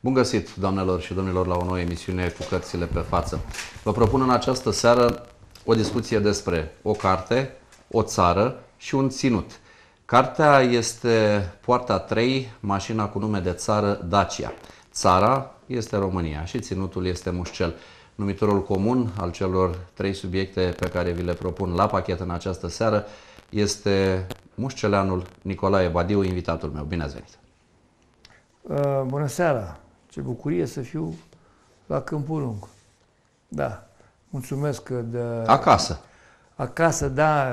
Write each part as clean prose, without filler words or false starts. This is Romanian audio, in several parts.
Bun găsit, doamnelor și domnilor, la o nouă emisiune cu cărțile pe față. Vă propun în această seară o discuție despre o carte, o țară și un ținut. Cartea este Poarta 3, mașina cu nume de țară Dacia. Țara este România și ținutul este Mușcel. Numitorul comun al celor trei subiecte pe care vi le propun la pachet în această seară este mușceleanul Nicolae Badiu, invitatul meu. Bine ați venit! Bună seara! Ce bucurie să fiu la Câmpul Lung. Da, mulțumesc de... Acasă. Acasă, da.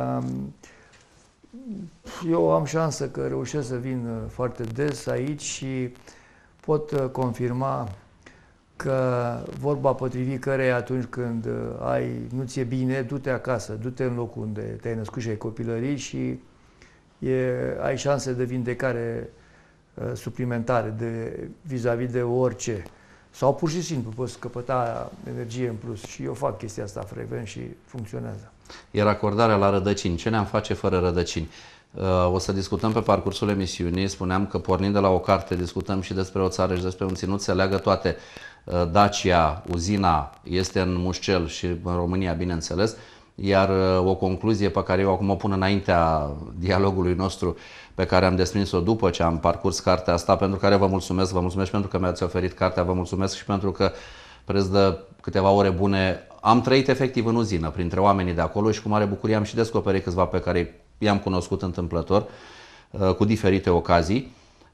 Eu am șansă că reușesc să vin foarte des aici și pot confirma că vorba potrivit căreia atunci când nu ți-e bine, du-te acasă, du-te în locul unde te-ai născut și ai copilărit și ai șanse de vindecare suplimentare vis-a-vis de orice. Sau pur și simplu poți căpăta energie în plus. Și eu fac chestia asta frecvent și funcționează. Iar acordarea la rădăcini. Ce ne-am face fără rădăcini? O să discutăm pe parcursul emisiunii. Spuneam că pornind de la o carte discutăm și despre o țară și despre un ținut. Se leagă toate. Dacia, uzina este în Mușcel și în România, bineînțeles. Iar o concluzie pe care eu acum o pun înaintea dialogului nostru, pe care am desprins-o după ce am parcurs cartea asta, pentru care vă mulțumesc pentru că mi-ați oferit cartea, vă mulțumesc și pentru că preț de câteva ore bune am trăit efectiv în uzină, printre oamenii de acolo și cu mare bucurie am și descoperit câțiva pe care i-am cunoscut întâmplător, cu diferite ocazii.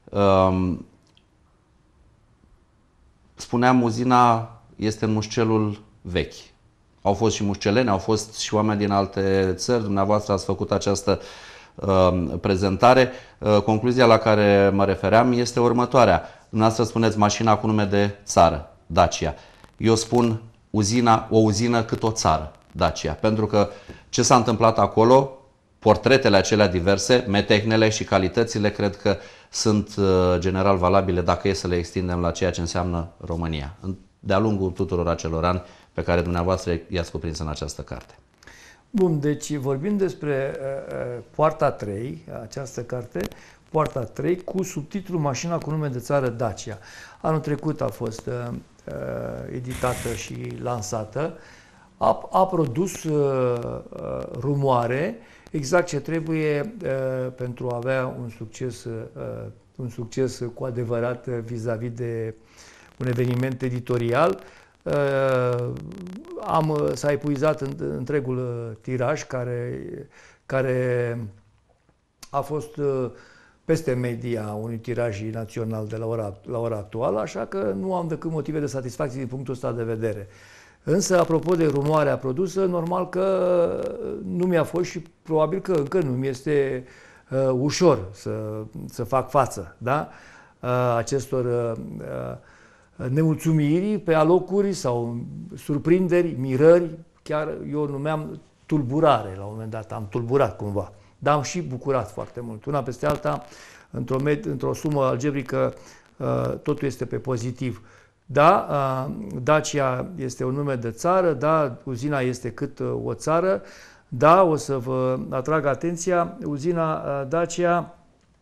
Spuneam, uzina este în Mușcelul vechi. Au fost și mușceleni, au fost și oameni din alte țări. Dumneavoastră ați făcut această prezentare. Concluzia la care mă refeream este următoarea. Dumneavoastră spuneți mașina cu nume de țară, Dacia. Eu spun o uzină cât o țară, Dacia. Pentru că ce s-a întâmplat acolo, portretele acelea diverse, metehnele și calitățile, cred că sunt general valabile dacă e să le extindem la ceea ce înseamnă România. De-a lungul tuturor acelor ani pe care dumneavoastră i-ați cuprins în această carte. Bun, deci vorbim despre Poarta 3, această carte, Poarta 3, cu subtitlul Mașina cu nume de țară Dacia. Anul trecut a fost editată și lansată. A produs rumoare, exact ce trebuie pentru a avea un succes cu adevărat vis-a-vis de un eveniment editorial. S-a epuizat întregul tiraj care a fost peste media unui tiraj național de la ora actuală, așa că nu am decât motive de satisfacție din punctul ăsta de vedere. Însă, apropo de rumoarea produsă, normal că nu mi-a fost și probabil că încă nu mi este ușor să fac față, da? Acestor nemulțumiri pe alocuri sau surprinderi, mirări, chiar eu numeam tulburare la un moment dat, am tulburat cumva, dar am și bucurat foarte mult. Una peste alta, într-o sumă algebrică, totul este pe pozitiv. Da, Dacia este un nume de țară, da, uzina este cât o țară, da, o să vă atrag atenția, uzina Dacia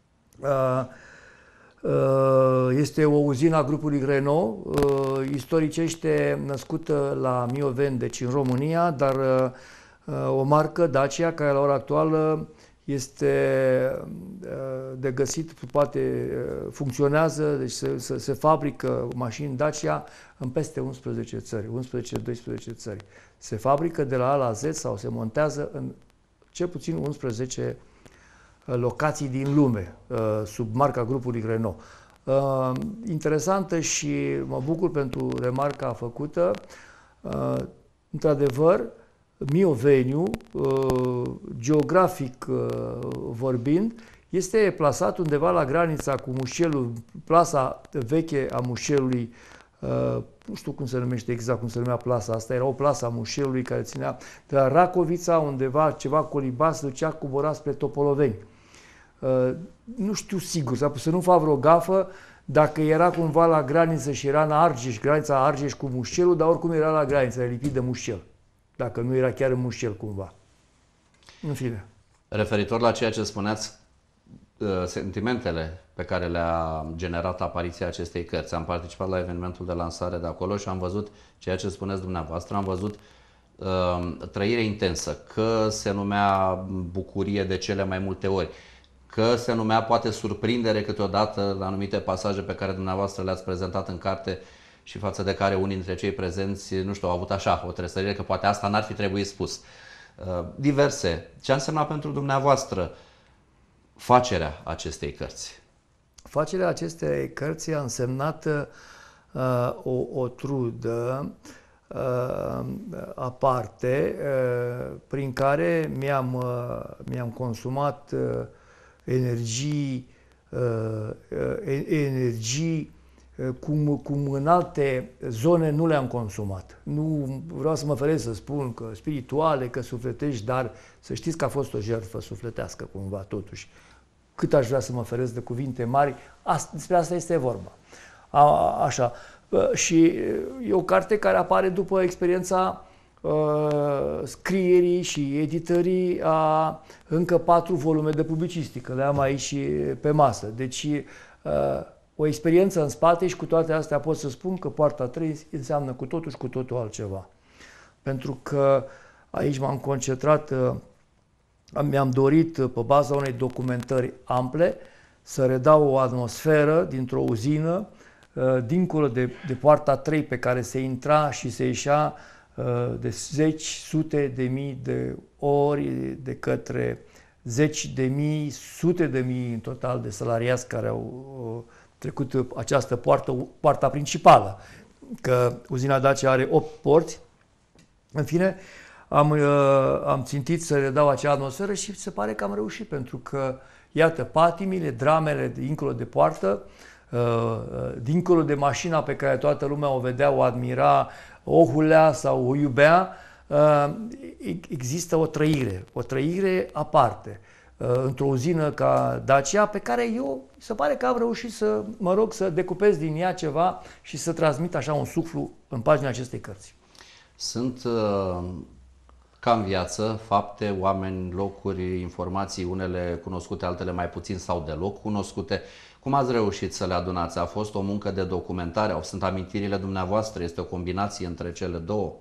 este o uzină a grupului Renault, istoricește născută la Mioveni, deci în România, dar o marcă, Dacia, care la ora actuală este de găsit, poate funcționează, deci se fabrică mașini Dacia în peste 11 țări, 11-12 țări. Se fabrică de la A la Z sau se montează în cel puțin 11 locații din lume, sub marca grupului Renault. Interesantă și mă bucur pentru remarca făcută. Într-adevăr, Mioveniu, geografic vorbind, este plasat undeva la granița cu Mușcelul, plasa veche a Mușcelului. Nu știu cum se numește exact, cum se numea plasa asta, era o plasă a Mușcelului care ținea de la Racovița, undeva ceva Colibas, ducea, cobora spre Topoloveni. Nu știu sigur, să nu fac vreo gafă, dacă era cumva la graniță și era în Argeș, granița Argeș cu Mușcelul, dar oricum era la graniță, era lipit de Mușcel. Dacă nu era chiar în Mușcel cumva. În fine. Referitor la ceea ce spuneați, sentimentele pe care le-a generat apariția acestei cărți. Am participat la evenimentul de lansare de acolo și am văzut ceea ce spuneți dumneavoastră, am văzut trăire intensă, că se numea bucurie de cele mai multe ori, că se numea poate surprindere câteodată la anumite pasaje pe care dumneavoastră le-ați prezentat în carte și față de care unii dintre cei prezenți, nu știu, au avut așa o tresărire că poate asta n-ar fi trebuit spus. Diverse. Ce a însemnat pentru dumneavoastră facerea acestei cărți? Facerea acestei cărți a însemnat o trudă aparte prin care mi-am consumat energii cum în alte zone nu le-am consumat. Nu vreau să mă feresc să spun că spirituale, că sufletești, dar să știți că a fost o jertfă sufletească cumva totuși. Cât aș vrea să mă feresc de cuvinte mari, despre asta este vorba. Așa. Și e o carte care apare după experiența scrierii și editării a încă 4 volume de publicistică. Le am aici pe masă. Deci o experiență în spate și cu toate astea pot să spun că Poarta 3 înseamnă cu totul și cu totul altceva. Pentru că aici m-am concentrat, mi-am dorit pe baza unei documentări ample să redau o atmosferă dintr-o uzină dincolo de Poarta 3 pe care se intra și se ieșea de zeci, sute de mii de ori de către zeci de mii, sute de mii în total de salariați care au trecut această poarta principală, că uzina Dacia are 8 porți. În fine, am țintit să redau acea atmosferă și se pare că am reușit, pentru că, iată, patimile, dramele dincolo de poartă, dincolo de mașina pe care toată lumea o vedea, o admira, o hulea sau o iubea, există o trăire aparte într-o uzină ca Dacia, pe care eu se pare că am reușit să, să decupez din ea ceva și să transmit așa un suflu în pagina acestei cărți. Sunt ca în viață fapte, oameni, locuri, informații, unele cunoscute, altele mai puțin sau deloc cunoscute. Cum ați reușit să le adunați? A fost o muncă de documentare? Sunt amintirile dumneavoastră? Este o combinație între cele două?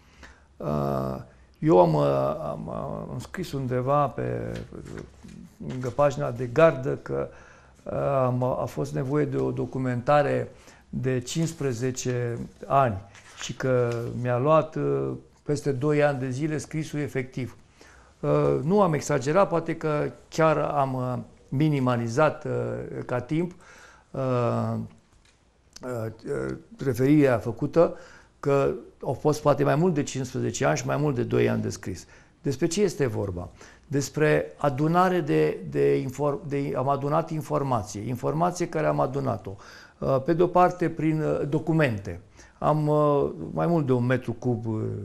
Eu am scris undeva lângă pagina de gardă că a fost nevoie de o documentare de 15 ani și că mi-a luat peste 2 ani de zile scrisul efectiv. Nu am exagerat, poate că chiar am minimalizat ca timp referirea făcută că au fost poate mai mult de 15 ani și mai mult de 2 ani de scris. Despre ce este vorba? Despre adunare am adunat informație care am adunat-o. Pe de o parte prin documente. Am mai mult de 1 metru cub,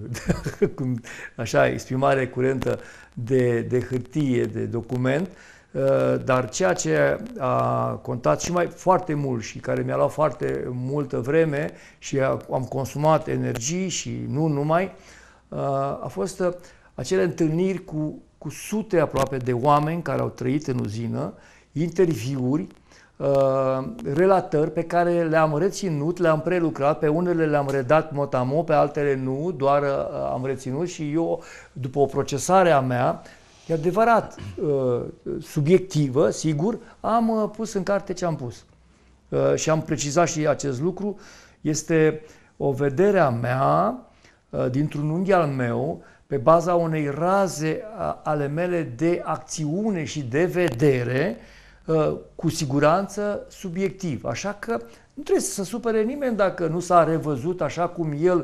așa, exprimare curentă de hârtie, de document, dar ceea ce a contat și mai foarte mult și care mi-a luat foarte multă vreme și am consumat energii și nu numai, a fost acele întâlniri cu sute aproape de oameni care au trăit în uzină, interviuri, relatări pe care le-am reținut, le-am prelucrat, pe unele le-am redat mot-a-mot, pe altele nu, doar am reținut și eu, după o procesare a mea, e adevărat, subiectivă, sigur, am pus în carte ce am pus. Și am precizat și acest lucru. Este o vedere a mea, dintr-un unghi al meu, pe baza unei raze ale mele de acțiune și de vedere, cu siguranță subiectiv. Așa că nu trebuie să se supere nimeni dacă nu s-a revăzut așa cum el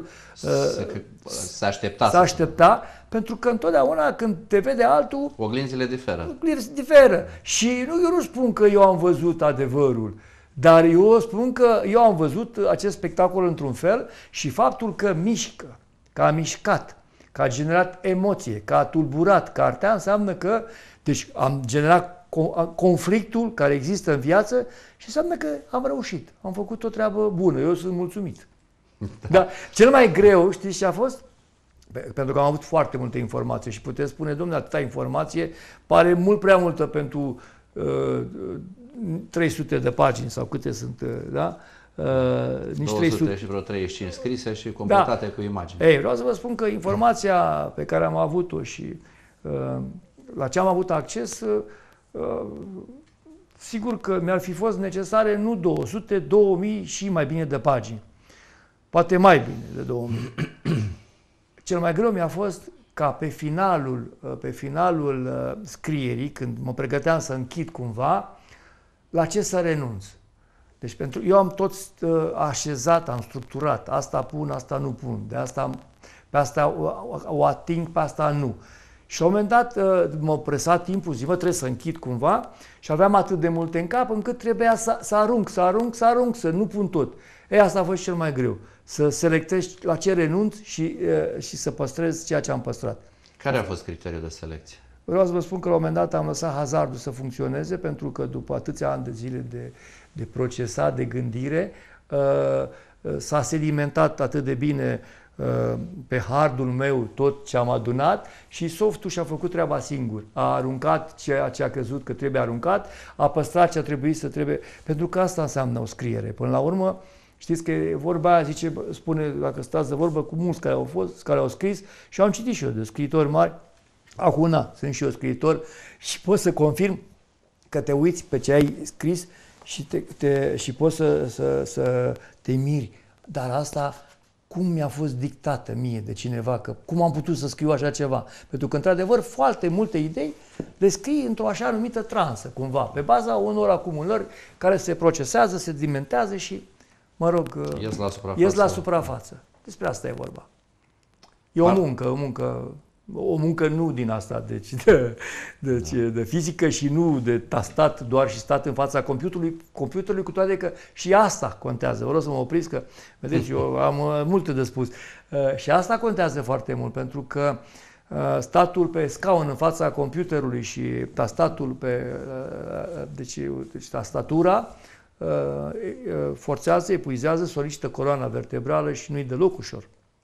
s-a aștepta, pentru că întotdeauna când te vede altul, oglinzile diferă. Diferă. Și eu nu spun că eu am văzut adevărul, dar eu spun că eu am văzut acest spectacol într-un fel și faptul că mișcă, că a mișcat, că a generat emoție, că a tulburat cartea, înseamnă că deci am generat conflictul care există în viață și înseamnă că am reușit. Am făcut o treabă bună. Eu sunt mulțumit. Dar cel mai greu, știți ce a fost? Pentru că am avut foarte multe informații și puteți spune, domnule, atâta informație pare mult prea multă pentru 300 de pagini sau câte sunt, da? Nici 300 și vreo 35 scrise și completate cu imagini. Ei, vreau să vă spun că informația pe care am avut-o și la ce am avut acces, sigur că mi-ar fi fost necesare nu 200, 2000 și mai bine de pagini. Poate mai bine de 2000. Cel mai greu mi-a fost ca pe finalul scrierii, când mă pregăteam să închid cumva, la ce să renunț. Deci eu am tot așezat, am structurat, asta pun, asta nu pun, pe asta o ating, pe asta nu. Și la un moment dat m-a presat timpul, zic, trebuie să închid cumva și aveam atât de multe în cap încât trebuia să arunc, să nu pun tot. Asta a fost cel mai greu, să selectez la ce renunț și să păstrez ceea ce am păstrat. Care a fost criteriul de selecție? Vreau să vă spun că la un moment dat am lăsat hazardul să funcționeze, pentru că după atâția ani de zile de procesat, de gândire, s-a sedimentat atât de bine pe hardul meu tot ce am adunat și softul și-a făcut treaba singur. A aruncat ceea ce a crezut că trebuie aruncat, a păstrat ce a trebuit să trebuie, pentru că asta înseamnă o scriere. Până la urmă, știți că vorba aia spune, dacă stați de vorbă cu mulți care au scris și am citit și eu de scriitori mari. Acum, sunt și eu scriitor și pot să confirm că te uiți pe ce ai scris și poți să te miri. Dar asta cum mi-a fost dictată mie de cineva, că cum am putut să scriu așa ceva? Pentru că, într-adevăr, foarte multe idei le scrii într-o așa numită transă, cumva, pe baza unor acumulări care se procesează, se sedimentează și, mă rog, ies la suprafață. Despre asta e vorba. E o muncă nu din asta, de fizică și nu de tastat doar și stat în fața computerului, cu toate că și asta contează. Vreau să mă opriți că, vedeți, eu am multe de spus. Și asta contează foarte mult, pentru că statul pe scaun în fața computerului și tastatul deci tastatura forțează, epuizează, solicită coloana vertebrală și nu-i deloc ușor.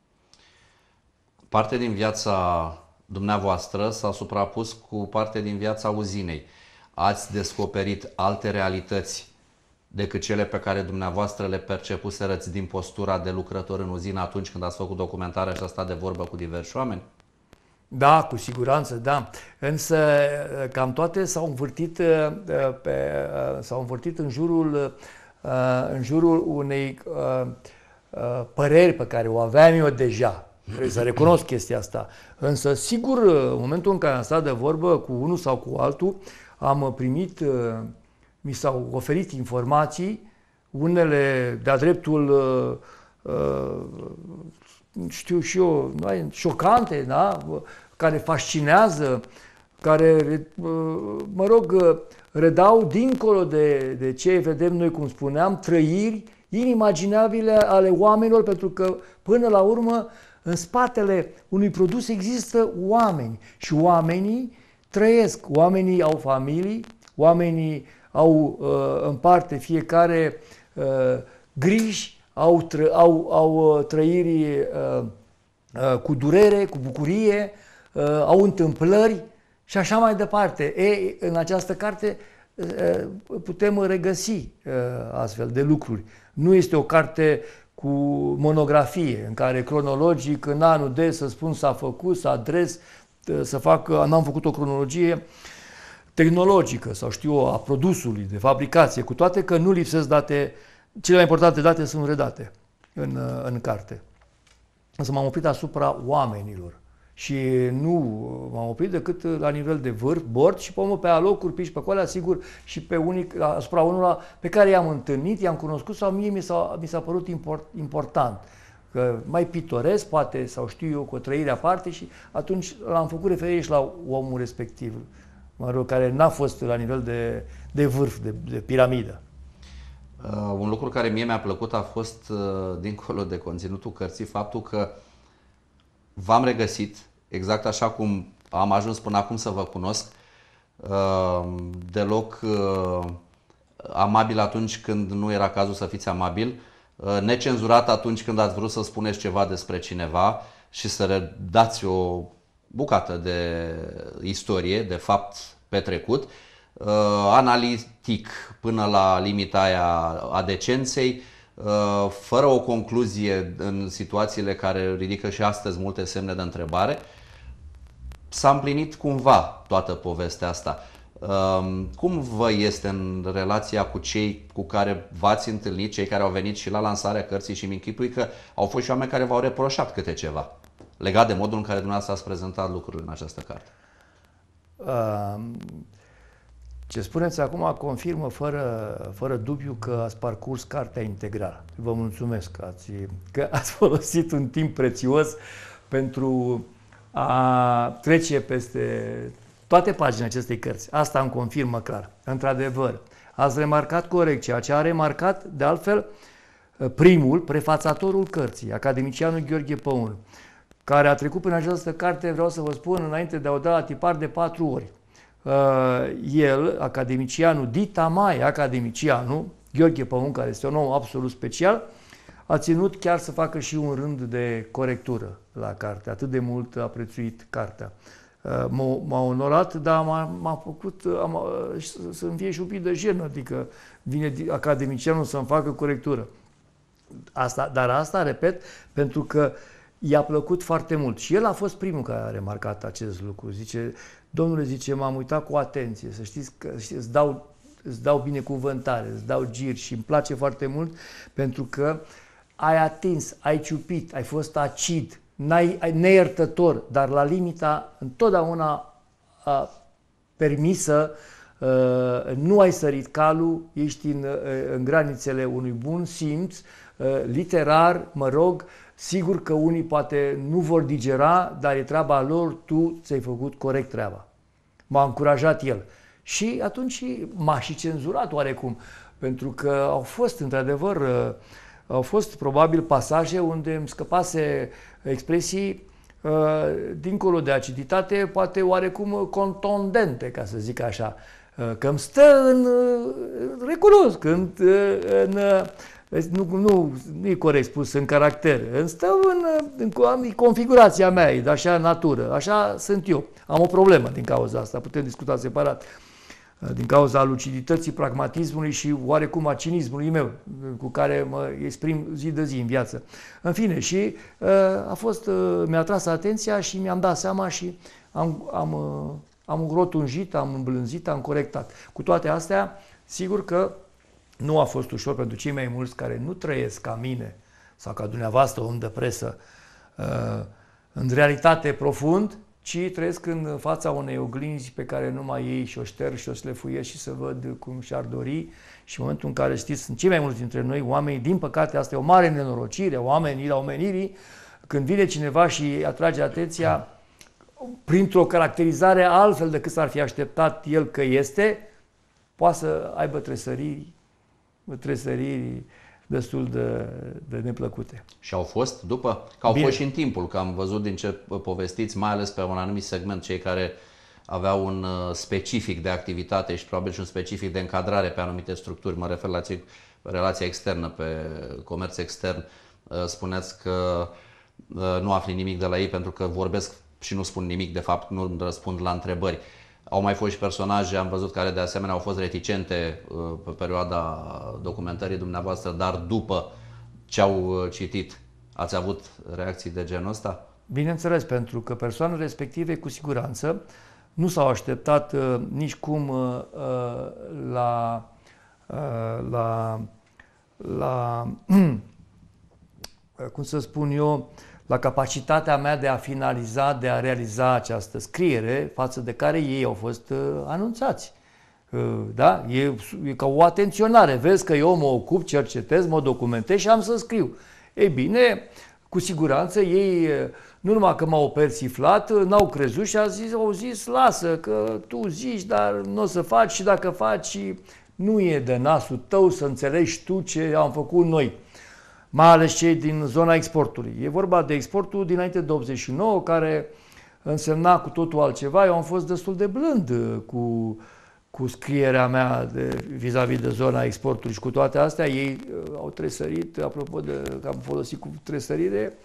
Parte din viața dumneavoastră s-a suprapus cu parte din viața uzinei. Ați descoperit alte realități decât cele pe care dumneavoastră le percepuserăți din postura de lucrător în uzină atunci când ați făcut documentarea și a stat de vorbă cu diversi oameni? Da, cu siguranță, da. Însă cam toate s-au învârtit în jurul unei păreri pe care o aveam eu deja. Trebuie să recunosc chestia asta. Însă, sigur, în momentul în care am stat de vorbă cu unul sau cu altul, am primit, mi s-au oferit informații, unele de-a dreptul, știu și eu, șocante, da? Care fascinează, care, mă rog, redau dincolo de ce vedem noi, cum spuneam, trăiri inimaginabile ale oamenilor, pentru că, până la urmă, în spatele unui produs există oameni și oamenii trăiesc, oamenii au familii, oamenii au în parte fiecare griji, au trăiri cu durere, cu bucurie, au întâmplări și așa mai departe. În această carte putem regăsi astfel de lucruri. Nu este o carte cu monografie, în care cronologic, în anul de, să spun, s-a făcut, să adres, să fac, n-am făcut o cronologie tehnologică sau știu eu, a produsului de fabricație, cu toate că nu lipsesc date, cele mai importante date sunt redate în carte. Însă m-am oprit asupra oamenilor și nu m-am oprit decât la nivel de vârf, bord și pe alocuri, piși pe acolo, sigur, și pe asupra unora pe care i-am întâlnit, i-am cunoscut sau mie mi s-a părut important. Că mai pitoresc, poate, sau știu eu, cu o trăire aparte și atunci l-am făcut referire și la omul respectiv, mă rog, care n-a fost la nivel de vârf, de piramidă. Un lucru care mie mi-a plăcut a fost, dincolo de conținutul cărții, faptul că v-am regăsit, exact așa cum am ajuns până acum să vă cunosc, deloc amabil atunci când nu era cazul să fiți amabil, necenzurat atunci când ați vrut să spuneți ceva despre cineva și să dați o bucată de istorie, de fapt petrecut, analitic până la limita aia a decenței, fără o concluzie în situațiile care ridică și astăzi multe semne de întrebare. S-a împlinit cumva toată povestea asta. Cum vă este în relația cu cei cu care v-ați întâlnit, cei care au venit și la lansarea cărții, și mi închipui că au fost și oameni care v-au reproșat câte ceva legat de modul în care dumneavoastră ați prezentat lucrurile în această carte? Ce spuneți acum confirmă fără dubiu că ați parcurs cartea integral. Vă mulțumesc că ați folosit un timp prețios pentru a trece peste toate paginile acestei cărți. Asta îmi confirmă clar. Într-adevăr, ați remarcat corect ceea ce a remarcat, de altfel, primul, prefațatorul cărții, academicianul Gheorghe Păun, care a trecut prin această carte, vreau să vă spun, înainte de a o da la tipar de 4 ori. El, academicianul, dita mai academicianul, Gheorghe Păun, care este un om absolut special, a ținut chiar să facă și un rând de corectură la carte. Atât de mult a prețuit cartea. M-a onorat, dar m-a făcut să-mi fie și un pic de jenă, adică vine academicianul să-mi facă corectură. Dar asta, repet, pentru că i-a plăcut foarte mult. Și el a fost primul care a remarcat acest lucru. Zice, domnule, zice, m-am uitat cu atenție, să știți că îți dau binecuvântare, îți dau giri și îmi place foarte mult pentru că ai atins, ai ciupit, ai fost acid, neiertător, dar la limita întotdeauna permisă, nu ai sărit calul, ești în granițele unui bun simț, literar, mă rog, sigur că unii poate nu vor digera, dar e treaba lor, tu ți-ai făcut corect treaba. M-a încurajat el. Și atunci m-a și cenzurat oarecum, pentru că au fost, într-adevăr, au fost probabil pasaje unde îmi scăpase expresii dincolo de aciditate, poate oarecum contundente, ca să zic așa, că îmi stă recunosc, nu e corect spus în caracter, îmi stă în configurația mea, de așa natură, așa sunt eu. Am o problemă din cauza asta, putem discuta separat. Din cauza lucidității, pragmatismului și oarecum a cinismului meu, cu care mă exprim zi de zi în viață. În fine, și mi-a atras atenția și mi-am dat seama și am rotunjit, am îmblânzit, am corectat. Cu toate astea, sigur că nu a fost ușor pentru cei mai mulți care nu trăiesc ca mine sau ca dumneavoastră, om de presă, în realitate profund, ci trăiesc în fața unei oglinzi pe care numai ei și o șterg și o șlefuiesc și să văd cum și-ar dori. Și în momentul în care, știți, sunt cei mai mulți dintre noi oameni, din păcate, asta e o mare nenorocire, oamenii la omenirii, când vine cineva și atrage atenția printr-o caracterizare altfel decât s-ar fi așteptat el că este, poate să aibă tresăriri destul de neplăcute. Și au fost după? Că au fost și în timpul, că am văzut din ce povestiți, mai ales pe un anumit segment, cei care aveau un specific de activitate și probabil și un specific de încadrare pe anumite structuri, mă refer la relația externă, pe comerț extern, spuneați că nu afli nimic de la ei pentru că vorbesc și nu spun nimic, de fapt nu răspund la întrebări. Au mai fost și personaje, am văzut, care de asemenea au fost reticente pe perioada documentării dumneavoastră, dar după ce au citit, ați avut reacții de genul ăsta? Bineînțeles, pentru că persoanele respective, cu siguranță, nu s-au așteptat nici cum cum să spun eu, la capacitatea mea de a finaliza, de a realiza această scriere, față de care ei au fost anunțați. Da? E ca o atenționare. Vezi că eu mă ocup, cercetez, mă documentez și am să scriu. Ei bine, cu siguranță ei, nu numai că m-au persiflat, n-au crezut și au zis, lasă că tu zici, dar nu o să faci și dacă faci, nu e de nasul tău să înțelegi tu ce am făcut noi. Mai ales cei din zona exportului. E vorba de exportul dinainte de 89, care însemna cu totul altceva. Eu am fost destul de blând cu scrierea mea vis-a-vis de zona exportului și cu toate astea ei au tresărit, apropo de că am folosit cu tresărire,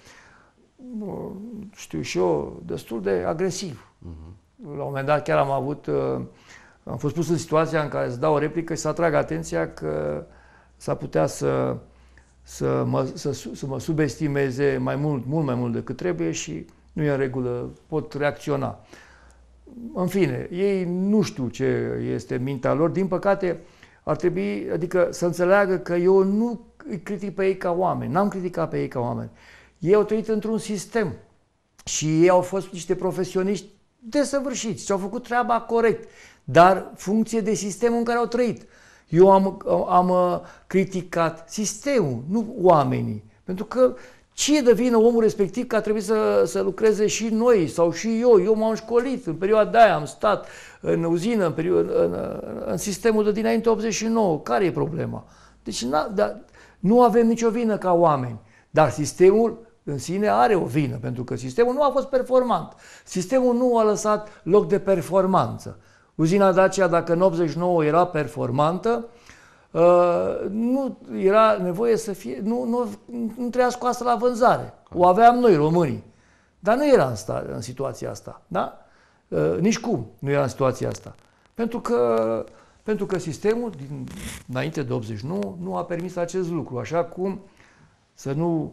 știu și eu, destul de agresiv. La un moment dat chiar am avut am fost pus în situația în care să dau o replică și să atrag atenția că s-ar putea să mă subestimeze mult mai mult decât trebuie și nu e în regulă, pot reacționa. În fine, ei nu știu ce este mintea lor, din păcate ar trebui, adică să înțeleagă că eu nu îi critic pe ei ca oameni, n-am criticat pe ei ca oameni. Ei au trăit într-un sistem și ei au fost niște profesioniști desăvârșiți și au făcut treaba corect, dar funcție de sistemul în care au trăit. Eu am criticat sistemul, nu oamenii, pentru că ce de vină omul respectiv că a trebuit să lucreze și noi sau și eu? Eu m-am școlit în perioada de aia, am stat în uzină, în sistemul de dinainte 89. Care e problema? Deci nu avem nicio vină ca oameni, dar sistemul în sine are o vină, pentru că sistemul nu a fost performant. Sistemul nu a lăsat loc de performanță. Uzina Dacia, dacă în 89 era performantă, nu era nevoie să fie, nu trebuia scoasă la vânzare. O aveam noi, românii. Dar nu era în situația asta. Da? Nici cum nu era în situația asta. Pentru că sistemul, înainte de 89, nu a permis acest lucru. Așa cum să nu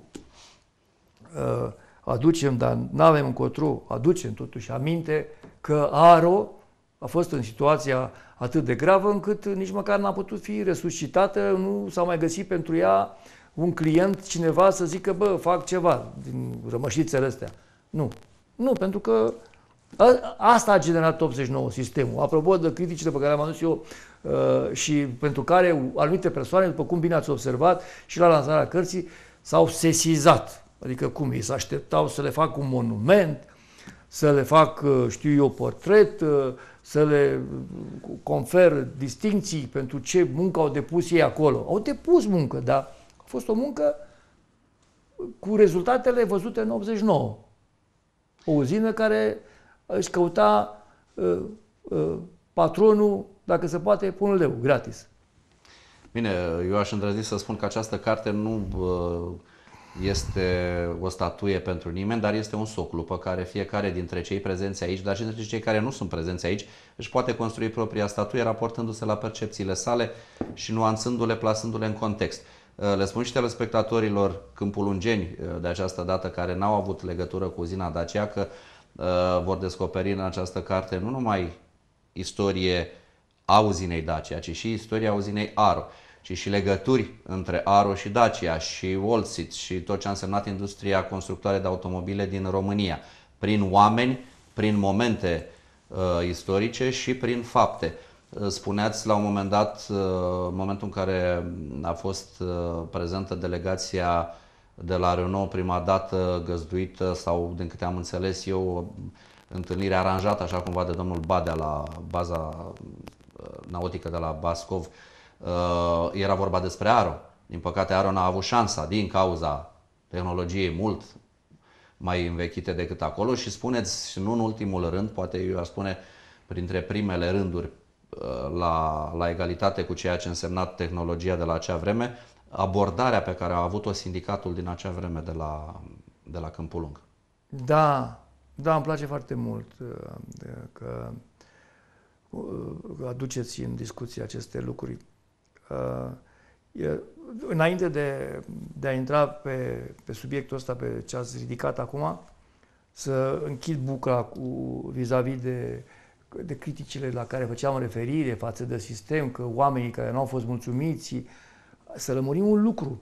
aducem, dar nu avem încotro, aducem totuși aminte că Aro a fost în situația atât de gravă încât nici măcar n-a putut fi resuscitată, nu s-a mai găsit pentru ea un client, cineva să zică, bă, fac ceva din rămășițele astea. Nu. Nu, pentru că asta a generat 89 sistemul. Apropo de criticile pe care le-am adus eu și pentru care anumite persoane, după cum bine ați observat, și la lansarea cărții, s-au sesizat. Adică cum ei se așteptau să le fac un monument, să le fac, știu eu, portret, să le confer distincții pentru ce muncă au depus ei acolo. Au depus muncă, dar a fost o muncă cu rezultatele văzute în 89. O uzină care își căuta patronul, dacă se poate, pe un leu, gratis. Bine, eu aș îndrăzni să spun că această carte nu este o statuie pentru nimeni, dar este un soclu pe care fiecare dintre cei prezenți aici, dar și dintre cei care nu sunt prezenți aici, își poate construi propria statuie raportându-se la percepțiile sale și nuanțându-le, plasându-le în context. Le spun și telespectatorilor câmpulungeni de această dată care n-au avut legătură cu uzina Dacia că vor descoperi în această carte nu numai istorie a uzinei Dacia, ci și istoria uzinei Aro, ci și legături între Aro și Dacia și Woltsit și tot ce a însemnat industria constructoare de automobile din România, prin oameni, prin momente istorice și prin fapte. Spuneați la un moment dat, în momentul în care a fost prezentă delegația de la Renault prima dată găzduită sau, din câte am înțeles eu, întâlnire aranjată așa cumva de domnul Badea la baza nautică de la Bascov, era vorba despre Aro. Din păcate Aro n-a avut șansa din cauza tehnologiei mult mai învechite decât acolo și spuneți, și nu în ultimul rând, poate eu aș spune printre primele rânduri la egalitate cu ceea ce însemna tehnologia de la acea vreme, abordarea pe care a avut-o sindicatul din acea vreme de la Câmpul Lung. Da, îmi place foarte mult că aduceți în discuție aceste lucruri. Înainte de a intra pe subiectul ăsta, pe ce ați ridicat acum, să închid bucla vis-a-vis de criticile la care făceam referire față de sistem, că oamenii care nu au fost mulțumiți, să lămurim un lucru.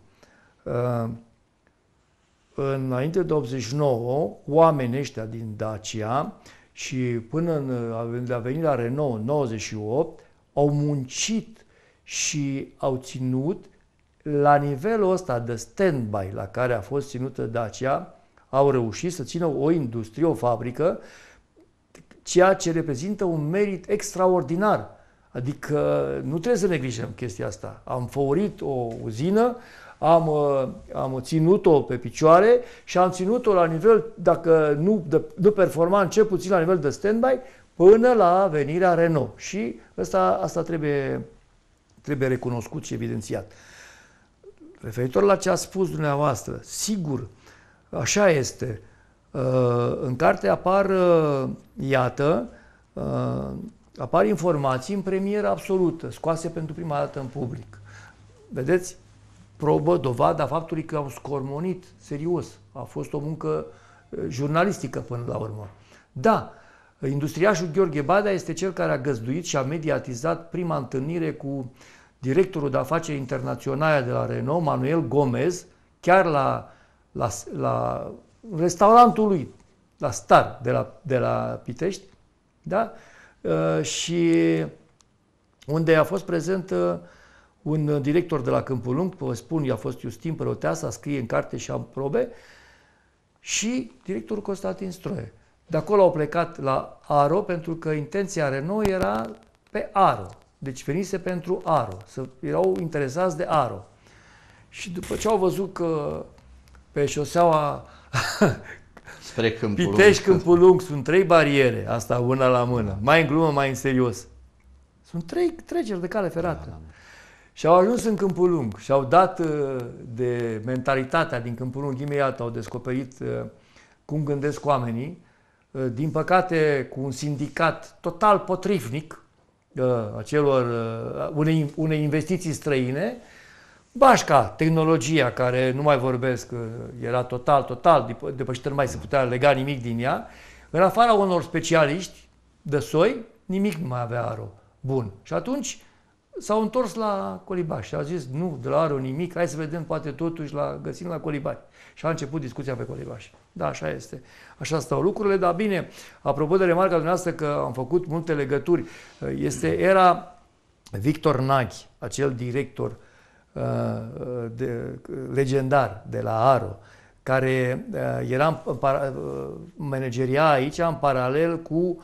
Înainte de 89, oamenii ăștia din Dacia și până a venit la Renault în 98, au muncit și au ținut la nivelul ăsta de stand-by la care a fost ținută Dacia, au reușit să țină o industrie, o fabrică, ceea ce reprezintă un merit extraordinar. Adică nu trebuie să neglijăm chestia asta. Am făurit o uzină, am ținut-o pe picioare și am ținut-o la nivel, dacă nu performant, cel puțin la nivel de stand-by, până la venirea Renault. Și asta trebuie recunoscut și evidențiat. Referitor la ce a spus dumneavoastră, sigur, așa este. În carte apar, iată, apar informații în premieră absolută, scoase pentru prima dată în public. Vedeți? Probă, dovada faptului că au scormonit serios. A fost o muncă jurnalistică până la urmă. Da, industriașul Gheorghe Badea este cel care a găzduit și a mediatizat prima întâlnire cu directorul de afaceri internaționale de la Renault, Manuel Gomez, chiar la restaurantul lui, la Star, de la Pitești, da? Și unde a fost prezent un director de la Câmpul Lung, vă spun, i-a fost Justin Păroteasa, scrie în carte și am probe, și directorul Constantin Stroie. De acolo au plecat la Aro, pentru că intenția Renault era pe Aro. Deci venise pentru Aro, erau interesați de Aro. Și după ce au văzut că pe șoseaua spre Câmpul Lung, Pitești-Câmpul Lung sunt 3 bariere, asta una la mână, mai în glumă, mai în serios. Sunt 3 treceri de cale ferată. Da. Și au ajuns în Câmpul Lung și au dat de mentalitatea din Câmpul Lung, imediat au descoperit cum gândesc oamenii, din păcate cu un sindicat total potrivnic acelor unei investiții străine, Bașca, tehnologia, care nu mai vorbesc, era total depășită, nu mai se putea lega nimic din ea, în afara unor specialiști de soi, nimic nu mai avea Aro. Bun. Și atunci s-au întors la Colibaș și au zis, nu, de la Aro nimic, hai să vedem, poate totuși găsim la Colibaș. Și a început discuția pe Colibaș. Da, așa este. Așa stau lucrurile, dar bine, apropo de remarca dumneavoastră că am făcut multe legături, era Victor Naghi, acel director legendar de la Aro, care manageria aici în paralel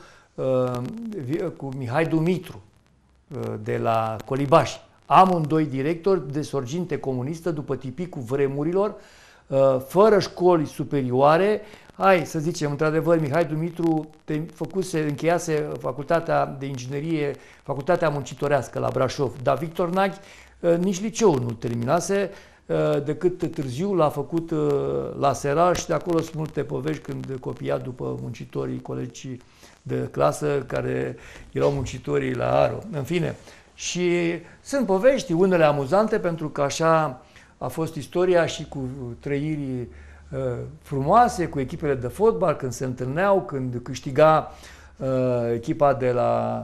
cu Mihai Dumitru de la Colibaș. Amândoi directori de sorginte comunistă după tipicul vremurilor, fără școli superioare. Hai să zicem, într-adevăr, Mihai Dumitru încheiase facultatea de inginerie, facultatea muncitorească la Brașov, dar Victor Naghi nici liceul nu terminase, decât târziu l-a făcut la Seraș și de acolo sunt multe povești când copia după muncitorii, colegii de clasă care erau muncitorii la Aro. În fine, și sunt povești, unele amuzante, pentru că așa a fost istoria și cu trăiri frumoase, cu echipele de fotbal, când se întâlneau, când câștiga echipa de la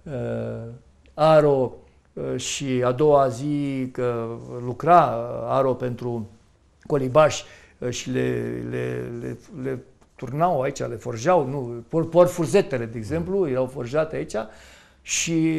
Aro și a doua zi că lucra Aro pentru Colibaș și le turnau aici, le forjau, nu, porfurzetele, de exemplu, erau forjate aici și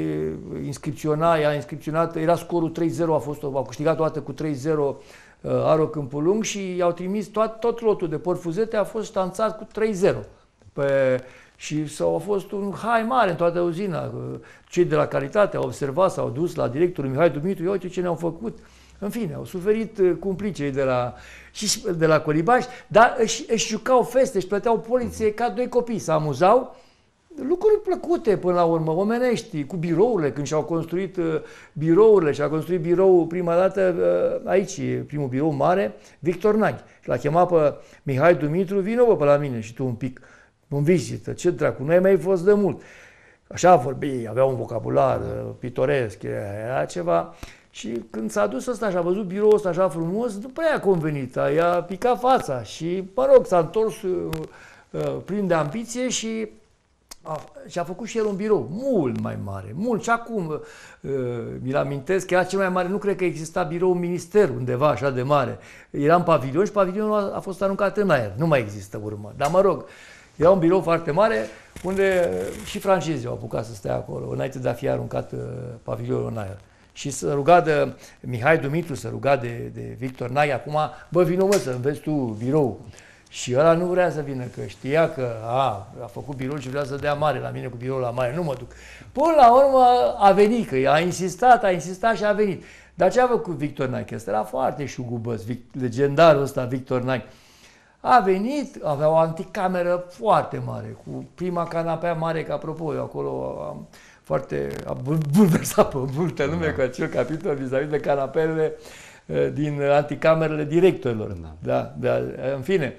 era scorul 3-0, au câștigat toată cu 3-0 Aro Câmpul Lung și i-au trimis tot lotul de porfuzete, a fost ștanțat cu 3-0. Și a fost un hai mare în toată uzina. Cei de la calitate au observat, s-au dus la directorul Mihai Dumitru, uite ce ne-au făcut. În fine, au suferit cumplicei de la Colibaș, dar își jucau feste, își plăteau poliție ca 2 copii, se amuzau. Lucruri plăcute până la urmă, omenești, cu birourile, când și-au construit birourile, și-a construit biroul prima dată aici, primul birou mare, Victor Naghi. L-a chemat pe Mihai Dumitru, vină pe la mine și tu un pic, în vizită, ce dracu, nu ai mai fost de mult. Așa vorbi, avea un vocabular pitoresc, era ceva. Și când s-a dus ăsta și a văzut biroul ăsta așa frumos, nu prea a convenit, i-a picat fața și, mă rog, s-a întors plin de ambiție și a făcut și el un birou mult mai mare, mult. Și acum mi-l amintesc că era cel mai mare, nu cred că exista birou minister undeva așa de mare. Era în pavilion și pavilionul a fost aruncat în aer, nu mai există urmă. Dar mă rog, era un birou foarte mare unde și francezii au apucat să stea acolo, înainte de a fi aruncat pavilionul în aer. Și să ruga de Mihai Dumitru, să ruga de Victor Naghi, acum, bă, vină mă să înveți tu birou. Și ăla nu vrea să vină, că știa că a făcut birou și vrea să dea mare la mine cu biroul la mare, nu mă duc. Până la urmă a venit, că a insistat și a venit. Dar ce a făcut Victor Naghi? Ăsta era foarte șugubăs, legendarul ăsta Victor Naghi. A venit, avea o anticameră foarte mare, cu prima canapea mare, că apropo, eu acolo a bulversat pe multă lume cu acel capitol vis-a-vis de canapelele din anticamerele directorilor. Da, în fine.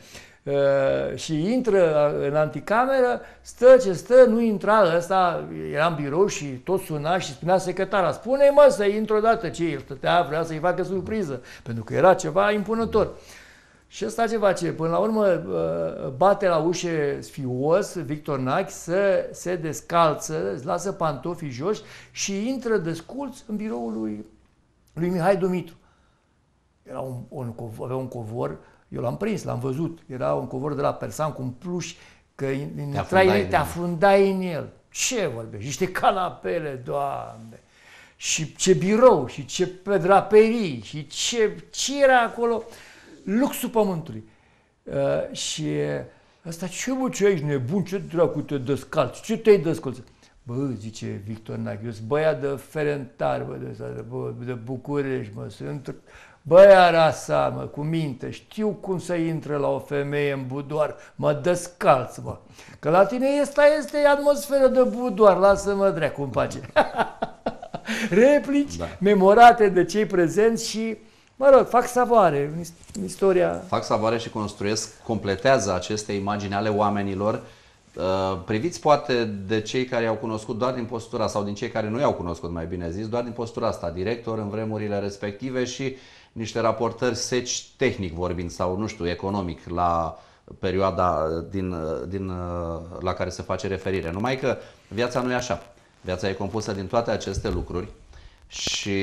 Și intră în anticameră, stă ce stă, nu intra ăsta, era în birou și tot suna și spunea secretara, spune-i mă să intră odată, ce el stătea, vrea să-i facă surpriză, pentru că era ceva impunător. Și ăsta ce face? Până la urmă bate la ușă sfios Victor Nachi să se descalță, lasă pantofii jos și intră desculț în biroul lui Mihai Dumitru. Era avea un covor, eu l-am prins, l-am văzut, era un covor de la persan cu un pluș, că te afundai în el. Ce vorbești? Niște canapele, Doamne! Și ce birou, și ce draperii, și ce era acolo, luxul pământului. Și ăsta, ce ești nebun, ce dracu te descalți, ce te-ai descalțat? Bă, zice Victor Nachi, eu sunt băiat de Ferentar, de București, mă, sunt băia rasa, mă, cu minte, știu cum să intre la o femeie în budoar, mă descalț, mă. Că la tine este atmosferă de budoar, lasă-mă dracu în pace. Replici memorate de cei prezenți și, mă rog, fac savoare în istoria. Fac savoare și completează aceste imagini ale oamenilor. Priviți poate de cei care i-au cunoscut doar din postura, sau din cei care nu i-au cunoscut, mai bine zis, doar din postura asta, director în vremurile respective și niște raportări seci tehnic vorbind sau, nu știu, economic la perioada la care se face referire. Numai că viața nu e așa. Viața e compusă din toate aceste lucruri și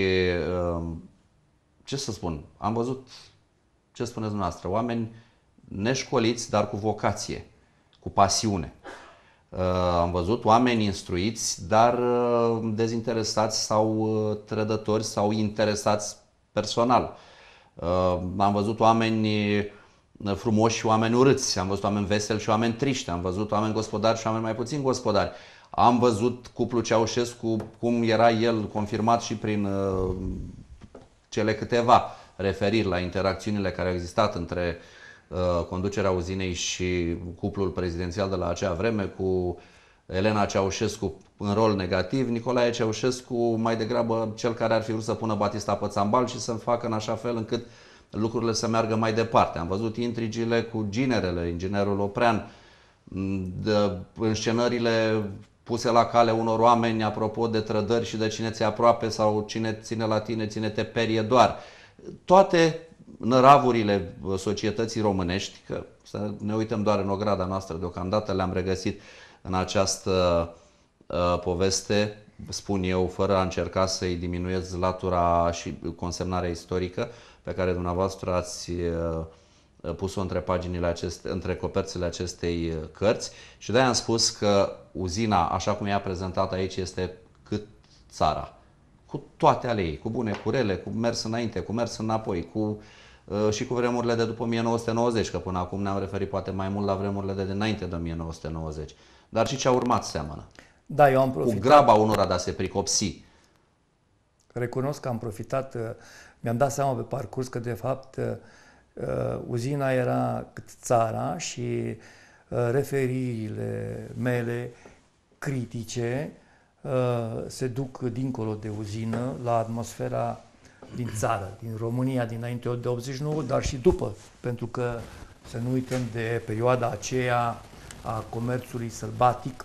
ce să spun, am văzut, ce spuneți dumneavoastră, oameni neșcoliți, dar cu vocație, cu pasiune. Am văzut oameni instruiți, dar dezinteresați sau trădători sau interesați personal. Am văzut oameni frumoși și oameni urâți, am văzut oameni veseli și oameni triști, am văzut oameni gospodari și oameni mai puțin gospodari. Am văzut cuplul Ceaușescu, cum era el confirmat și prin cele câteva referiri la interacțiunile care au existat între conducerea uzinei și cuplul prezidențial de la acea vreme, cu Elena Ceaușescu în rol negativ, Nicolae Ceaușescu mai degrabă cel care ar fi vrut să pună Batista pe țambal și să facă în așa fel încât lucrurile să meargă mai departe. Am văzut intrigile cu ginerele, inginerul Oprean, înscenările puse la cale unor oameni apropo de trădări și de cine ți-e aproape sau cine ține la tine, cine te perie doar. Toate năravurile societății românești, că să ne uităm doar în ograda noastră deocamdată, le-am regăsit în această poveste, spun eu, fără a încerca să-i diminuez latura și consemnarea istorică pe care dumneavoastră ați pus-o între paginile între coperțile acestei cărți și de-aia am spus că uzina, așa cum e prezentată aici, este cât țara. Cu toate ale ei, cu bune, cu rele, cu mers înainte, cu mers înapoi, și cu vremurile de după 1990, că până acum ne-am referit poate mai mult la vremurile de dinainte de 1990. Dar și ce a urmat seamănă. Da, eu am profitat. Cu graba unora de a se pricopsi. Recunosc că am profitat, mi-am dat seama pe parcurs că de fapt uzina era cât țara și referirile mele critice se duc dincolo de uzină la atmosfera din țară, din România dinainte de 89, dar și după, pentru că să nu uităm de perioada aceea a comerțului sălbatic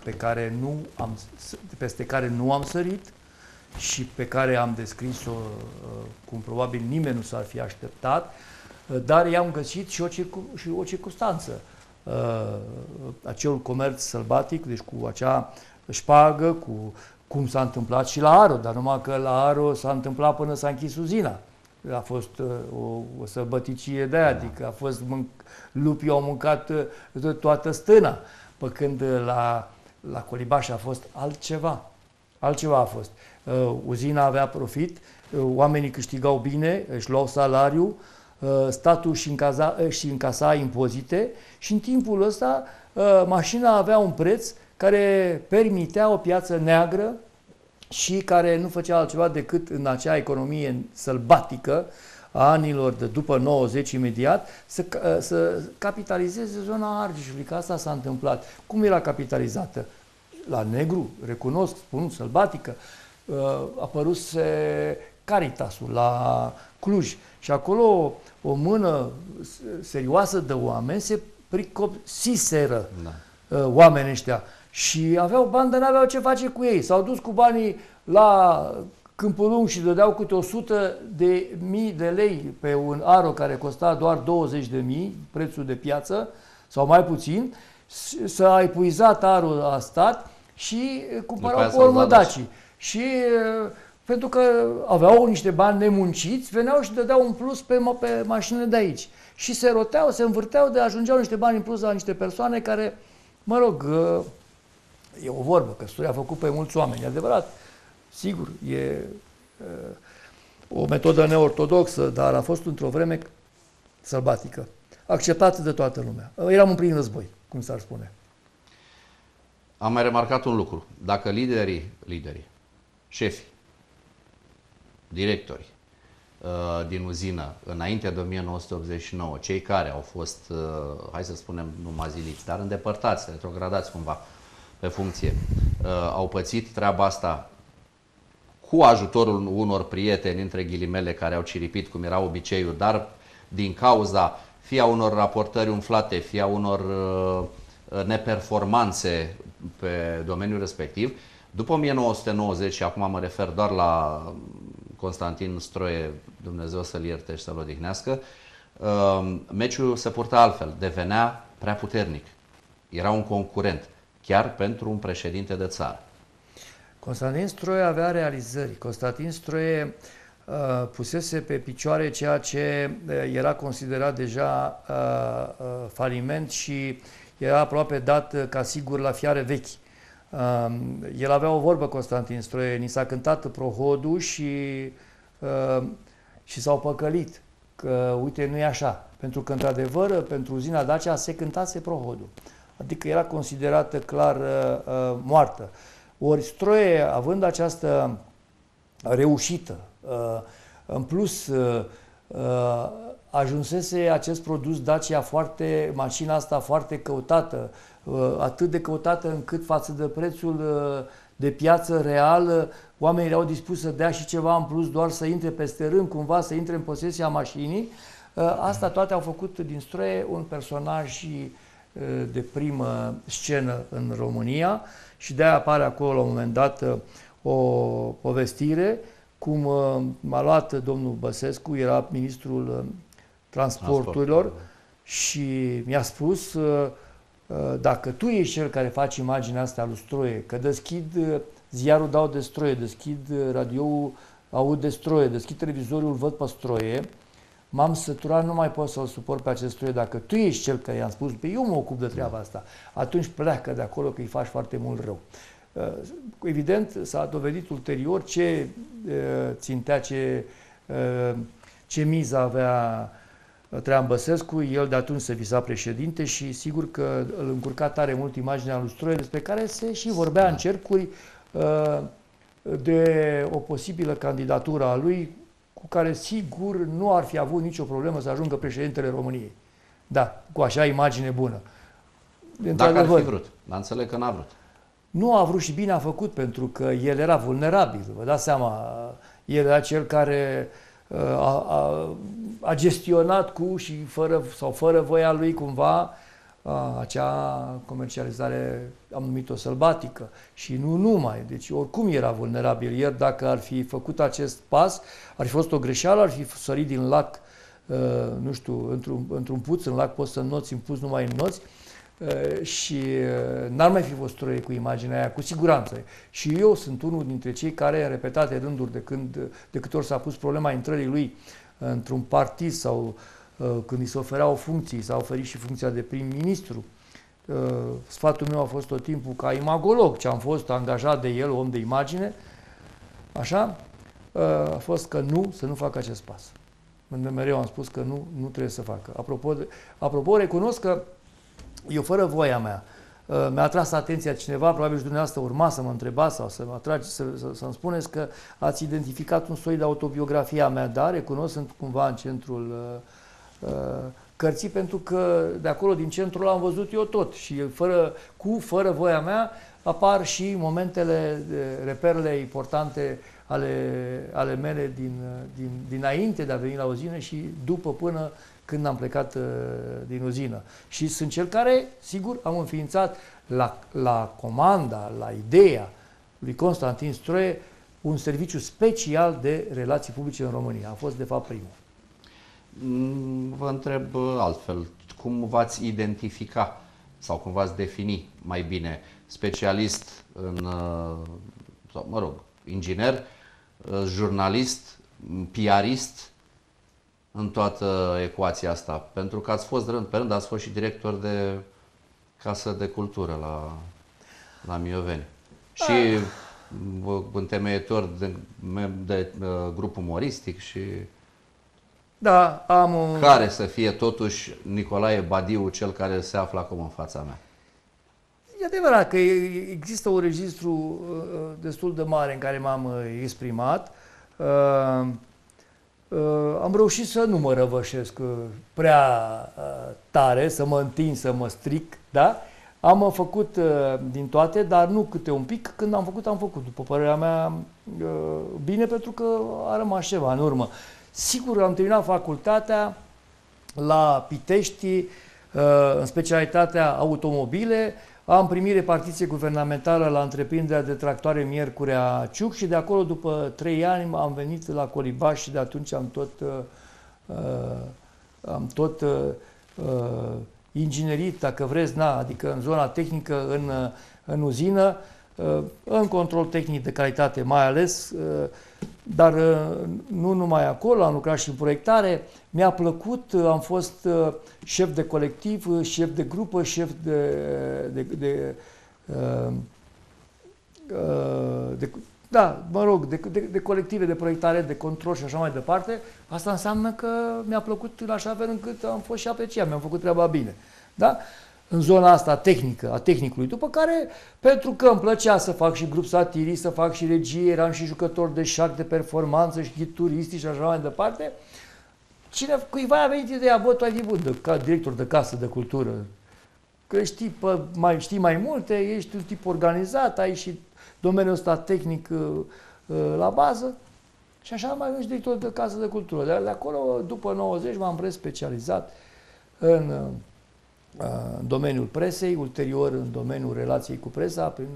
peste care nu am sărit și pe care am descris-o cum probabil nimeni nu s-ar fi așteptat, dar i-am găsit și o circunstanță. Acel comerț sălbatic, deci cu acea șpagă, cum s-a întâmplat și la Aro, dar numai că la Aro s-a întâmplat până s-a închis uzina. A fost o sălbăticie de aia, adică lupii au mâncat toată stâna, pe când la Colibaș a fost altceva. Altceva a fost. Uzina avea profit, oamenii câștigau bine, își luau salariu, statul își încasa impozite și în timpul ăsta mașina avea un preț care permitea o piață neagră și care nu făcea altceva decât în acea economie sălbatică a anilor de după 90 imediat să capitalizeze zona Argeșului, că asta s-a întâmplat. Cum era capitalizată? La negru, recunosc, spun, sălbatică, apăruse Caritasul la Cluj și acolo o mână serioasă de oameni se pricopsiseră oamenii ăștia. Și aveau bani, dar n-aveau ce face cu ei. S-au dus cu banii la Câmpul Lung și dădeau câte 100.000 de lei pe un aro care costa doar 20.000, prețul de piață, sau mai puțin. S-a epuizat arul la stat și cumpărau pe urmă dacii. Și pentru că aveau niște bani nemunciți, veneau și dădeau un plus pe mașinile de aici. Și se roteau, se învârteau, de ajungeau niște bani în plus la niște persoane care, mă rog, e o vorbă, că Sturoi a făcut pe mulți oameni, e adevărat. Sigur, e o metodă neortodoxă, dar a fost într-o vreme sălbatică, acceptată de toată lumea. Eram în plin război, cum s-ar spune. Am mai remarcat un lucru. Dacă liderii, șefii, directori din uzină, înainte de 1989, cei care au fost, hai să spunem, nu maziliți, dar îndepărtați, retrogradați cumva pe funcție, au pățit treaba asta cu ajutorul unor prieteni, între ghilimele, care au ciripit, cum era obiceiul, dar din cauza fie a unor raportări umflate, fie a unor neperformanțe pe domeniul respectiv. După 1990, și acum mă refer doar la Constantin Stroie, Dumnezeu să-l ierte și să-l odihnească, meciul se purta altfel, devenea prea puternic. Era un concurent, chiar pentru un președinte de țară. Constantin Stroie avea realizări. Constantin Stroie pusese pe picioare ceea ce era considerat deja faliment și era aproape dat ca sigur la fiare vechi. El avea o vorbă, Constantin Stroie, ni s-a cântat prohodul și s-au păcălit că, uite, nu e așa. Pentru că, într-adevăr, pentru uzina Dacia se cântase prohodul. Adică era considerată clar moartă. Ori Stroie, având această reușită, în plus ajunsese acest produs Dacia mașina asta foarte căutată, atât de căutată încât față de prețul de piață real, oamenii erau dispuși să dea și ceva în plus, doar să intre peste rând, cumva să intre în posesia mașinii. Asta toate au făcut din Stroie un personaj de primă scenă în România și de-aia apare acolo la un moment dat o povestire cum m-a luat domnul Băsescu, era ministrul transporturilor și mi-a spus: dacă tu ești cel care face imaginea asta lui Stroie, că deschid ziarul, dau de Stroie, deschid radioul, aud de Stroie, deschid televizorul, văd pe Stroie, m-am săturat, nu mai pot să-l suport pe acest Stroie. Dacă tu ești cel care i-am spus, eu mă ocup de treaba asta, atunci pleacă de acolo că îi faci foarte mult rău. Evident, s-a dovedit ulterior ce țintea, ce miză avea Traian Băsescu. El de atunci se visa președinte și sigur că îl încurca tare mult imaginea lui Stroie, despre care se și vorbea în cercuri de o posibilă candidatură a lui, cu care sigur nu ar fi avut nicio problemă să ajungă președintele României. Da, cu așa imagine bună. Dacă ar fi vrut, dar înțeleg că n-a vrut. Nu a vrut și bine a făcut, pentru că el era vulnerabil. Vă dați seama, el era cel care a gestionat cu și fără voia lui cumva acea comercializare, am numit-o sălbatică. Și nu numai. Deci oricum era vulnerabil. El, dacă ar fi făcut acest pas, ar fi fost o greșeală, ar fi sărit din lac, nu știu, într-un puț, în lac poți să înnoți, în puț numai înnoți, și n-ar mai fi fost Stroie cu imaginea aia, cu siguranță. Și eu sunt unul dintre cei care, în repetate rânduri, de câte ori s-a pus problema intrării lui într-un partid sau când îi se ofereau funcții, s-a oferit și funcția de prim-ministru, sfatul meu a fost tot timpul ca imagolog, ce am fost angajat de el, om de imagine, așa, a fost că nu, să nu facă acest pas. Mereu am spus că nu trebuie să facă. Apropo, recunosc că eu, fără voia mea, mi-a atras atenția cineva, probabil și dumneavoastră urma să mă întrebați sau să-mi spuneți că ați identificat un soi de autobiografie a mea, dar recunosc, sunt cumva în centrul cărții, pentru că de acolo, din centrul, am văzut eu tot și fără voia mea apar și momentele, reperele importante ale mele dinainte de a veni la uzină și după, până când am plecat din uzină. Și sunt cel care, sigur, am înființat la comanda, la ideea lui Constantin Stroie, un serviciu special de relații publice în România. A fost, de fapt, primul. Vă întreb altfel. Cum v-ați identifica sau cum v-ați defini mai bine specialist în, sau mă rog, inginer, jurnalist, PR-ist în toată ecuația asta? Pentru că ați fost rând pe rând, ați fost și director de casă de cultură la Mioveni. Și întemeietor de grup umoristic și... Da, Care să fie totuși Nicolae Badiu cel care se află acum în fața mea? E adevărat că există un registru destul de mare în care m-am exprimat. Am reușit să nu mă răvășesc prea tare, să mă întind, să mă stric, da? Am făcut din toate, dar nu câte un pic. Când am făcut, am făcut. După părerea mea, bine, pentru că a rămas ceva în urmă. Sigur, am terminat facultatea la Pitești, în specialitatea automobile. Am primit repartiție guvernamentală la întreprinderea de tractoare Miercurea Ciuc și de acolo, după 3 ani, am venit la Colibaș și de atunci am tot inginerit, dacă vreți, adică în zona tehnică, în uzină, în control tehnic de calitate mai ales, dar nu numai acolo, am lucrat și în proiectare. Mi-a plăcut, am fost șef de colectiv, șef de grupă, șef de colective de proiectare, de control și așa mai departe. Asta înseamnă că mi-a plăcut în așa fel încât am fost și apreciat, mi-am făcut treaba bine. Da? În zona asta tehnică, a tehnicului. După care, pentru că îmi plăcea să fac și grup satirii, să fac și regie, eram și jucător de șac de performanță și ghid turistic și așa mai departe, cuiva a venit ideea, bă, tu ai fi bun ca director de casă de cultură, că știi mai multe, ești un tip organizat, ai și domeniul ăsta tehnic la bază și așa am ajuns director de casă de cultură. De acolo, după 90, m-am respecializat în domeniul presei, ulterior în domeniul relației cu presa, prin,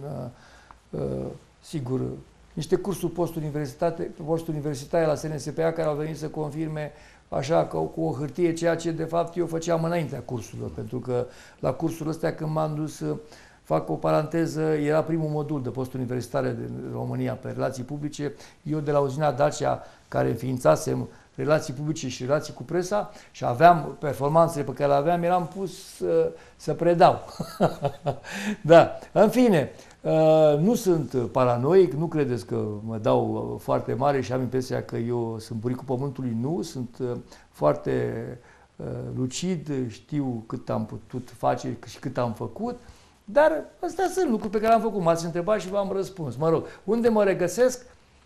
sigur, niște cursuri post-universitare la SNSPA care au venit să confirme așa că cu o hârtie ceea ce de fapt eu făceam înaintea cursurilor, pentru că la cursurile astea când m-am dus, fac o paranteză, era primul modul de post-universitare din România pe relații publice, eu de la uzina Dacia, care înființasem relații publice și relații cu presa și aveam performanțele pe care le aveam, eram pus să predau. Da, în fine, nu sunt paranoic, nu credeți că mă dau foarte mare și am impresia că eu sunt buricul pământului, nu, sunt foarte lucid, știu cât am putut face și cât am făcut, dar astea sunt lucruri pe care le-am făcut, m-ați întrebat și v-am răspuns. Mă rog, unde mă regăsesc?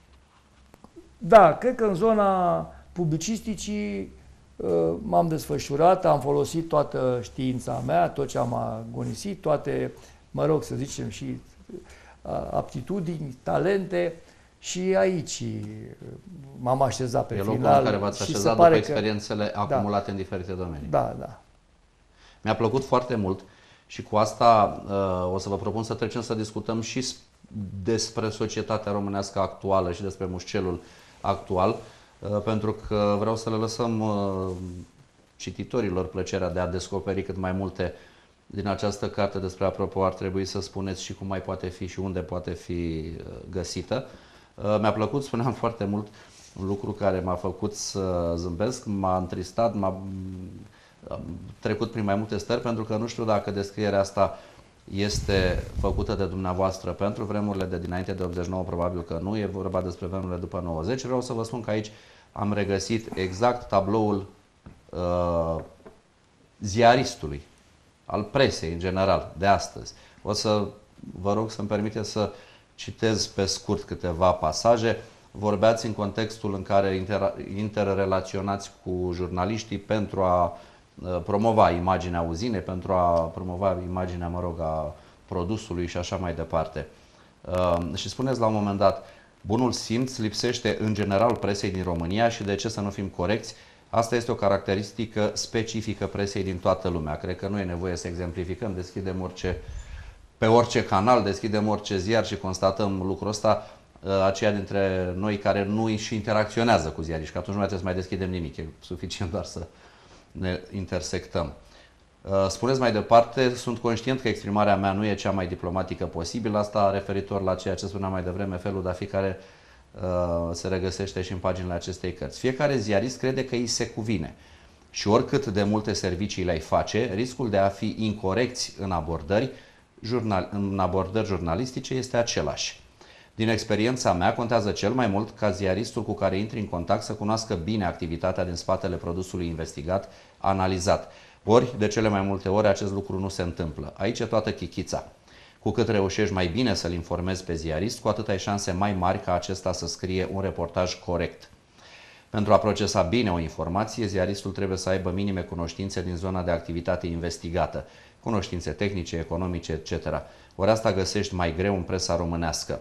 Da, cred că în zona publicisticii m-am desfășurat, am folosit toată știința mea, tot ce am agonisit, toate, mă rog, să zicem, și aptitudini, talente și aici m-am așezat pe final. E locul în care v-ați așezat după experiențele acumulate în diferite domenii. Da, da. Mi-a plăcut foarte mult și cu asta o să vă propun să trecem să discutăm și despre societatea românească actuală și despre mușcelul actual, pentru că vreau să le lăsăm cititorilor plăcerea de a descoperi cât mai multe din această carte. Despre apropo, ar trebui să spuneți și cum mai poate fi și unde poate fi găsită. Mi-a plăcut, spuneam foarte mult, un lucru care m-a făcut să zâmbesc, m-a întristat, m-a trecut prin mai multe stări, pentru că nu știu dacă descrierea asta este făcută de dumneavoastră pentru vremurile de dinainte de 89, probabil că nu, e vorba despre vremurile după 90. Vreau să vă spun că aici am regăsit exact tabloul ziaristului, al presei în general, de astăzi. O să vă rog să-mi permiteți să citez pe scurt câteva pasaje. Vorbeați în contextul în care interrelaționați cu jurnaliștii pentru a promova imaginea uzinei, pentru a promova imaginea, mă rog, a produsului și așa mai departe. Și spuneți la un moment dat, bunul simț lipsește în general presei din România și, de ce să nu fim corecți, Asta este o caracteristică specifică presei din toată lumea. Cred că nu e nevoie să exemplificăm, deschidem pe orice canal, deschidem orice ziar și constatăm lucrul ăsta, aceia dintre noi care nu și interacționează cu ziariști, că atunci nu mai trebuie să mai deschidem nimic, e suficient doar să ne intersectăm. Spuneți mai departe, sunt conștient că exprimarea mea nu e cea mai diplomatică posibilă, asta referitor la ceea ce spuneam mai devreme, felul de a fi care se regăsește și în paginile acestei cărți. Fiecare ziarist crede că îi se cuvine și oricât de multe servicii le-ai face, riscul de a fi incorecți în abordări jurnalistice este același. Din experiența mea, contează cel mai mult ca ziaristul cu care intri în contact să cunoască bine activitatea din spatele produsului investigat, analizat. Ori, de cele mai multe ori, acest lucru nu se întâmplă. Aici e toată chichița. Cu cât reușești mai bine să-l informezi pe ziarist, cu atât ai șanse mai mari ca acesta să scrie un reportaj corect. Pentru a procesa bine o informație, ziaristul trebuie să aibă minime cunoștințe din zona de activitate investigată, cunoștințe tehnice, economice, etc. Ori asta găsești mai greu în presa românească.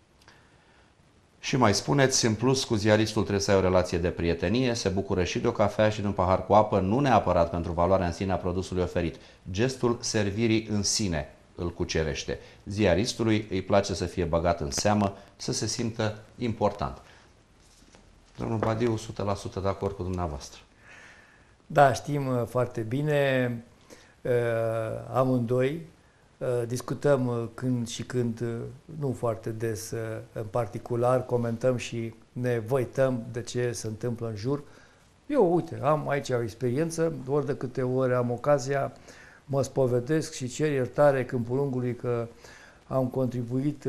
Și mai spuneți, în plus, cu ziaristul trebuie să ai o relație de prietenie, se bucură și de o cafea și de un pahar cu apă, nu neapărat pentru valoarea în sine a produsului oferit. Gestul servirii în sine îl cucerește. Ziaristului îi place să fie băgat în seamă, să se simtă important. Domnul Badiu, 100% de acord cu dumneavoastră. Da, știm foarte bine, amândoi, discutăm când și când, nu foarte des în particular, comentăm și ne văităm de ce se întâmplă în jur. Eu, uite, am aici o experiență, ori de câte ori am ocazia, mă spovedesc și cer iertare Câmpul Ungului că am contribuit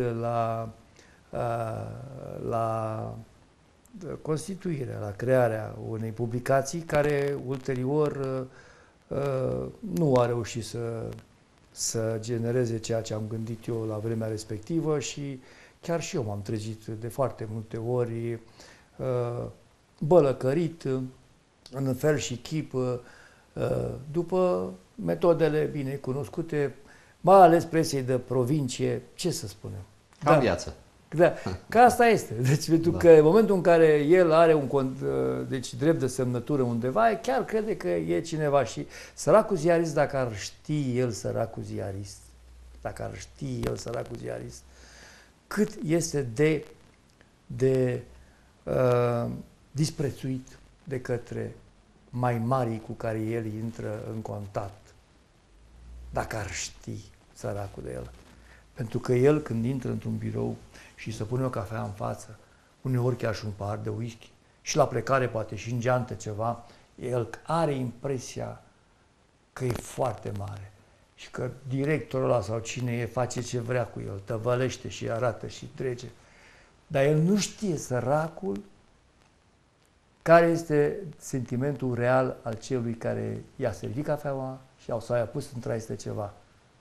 la constituirea, la crearea unei publicații care ulterior nu a reușit să genereze ceea ce am gândit eu la vremea respectivă și chiar și eu m-am trezit de foarte multe ori bălăcărit în fel și chip după metodele bine cunoscute, mai ales presei de provincie, ce să spunem. Ca în viață. Da, că asta este. Deci, pentru că în momentul în care el are deci, drept de semnătură undeva, chiar crede că e cineva și săracul ziarist, dacă ar ști el săracul ziarist, cât este de disprețuit de către mai mari cu care el intră în contact, dacă ar ști săracul de el. Pentru că el, când intră într-un birou și să pune o cafea în față, uneori chiar și un pahar de whisky, și la plecare poate și în geantă ceva, el are impresia că e foarte mare și că directorul ăla sau cine e face ce vrea cu el, tăvălește și arată și trece. Dar el nu știe, săracul, care este sentimentul real al celui care i-a servit cafeaua sau i-a pus în traistă ceva.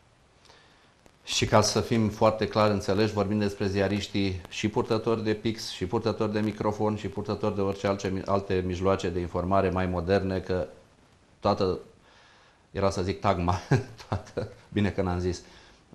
Și ca să fim foarte clar înțeleși, vorbim despre ziariștii și purtători de pix, și purtători de microfon, și purtători de orice alte mijloace de informare mai moderne, că toată, era să zic tagma, bine că n-am zis,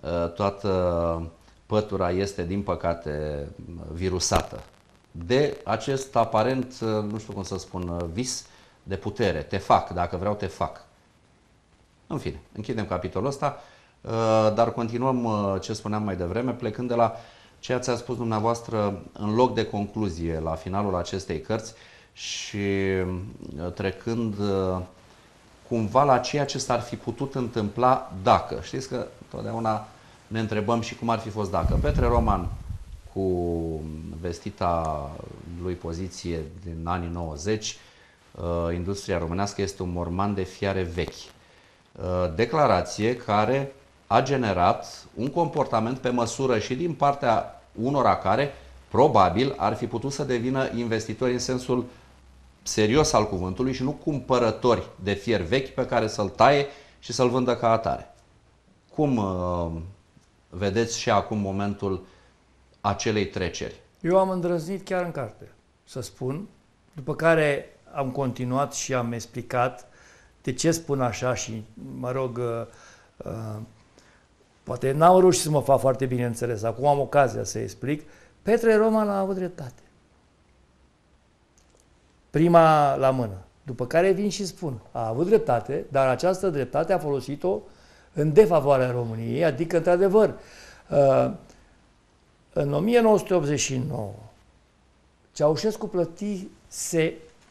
toată pătura este, din păcate, virusată de acest aparent, nu știu cum să spun, vis de putere. Te fac, dacă vreau te fac. În fine, închidem capitolul ăsta. Dar continuăm ce spuneam mai devreme, plecând de la ceea ce a spus dumneavoastră în loc de concluzie la finalul acestei cărți și trecând cumva la ceea ce s-ar fi putut întâmpla dacă. Știți că totdeauna ne întrebăm și cum ar fi fost dacă. Petre Roman, cu vestita lui poziție din anii 90, industria românească este un morman de fiare vechi. Declarație care a generat un comportament pe măsură și din partea unora care probabil ar fi putut să devină investitori în sensul serios al cuvântului și nu cumpărători de fier vechi pe care să-l taie și să-l vândă ca atare. Cum vedeți și acum momentul acelei treceri? Eu am îndrăznit chiar în carte să spun, după care am continuat și am explicat de ce spun așa și, mă rog, poate n-am reușit să mă fac foarte bine înțeles. Acum am ocazia să explic. Petre Roman a avut dreptate. Prima la mână. După care vin și spun, a avut dreptate, dar această dreptate a folosit-o în defavoarea României, adică, într-adevăr, în 1989, Ceaușescu plătise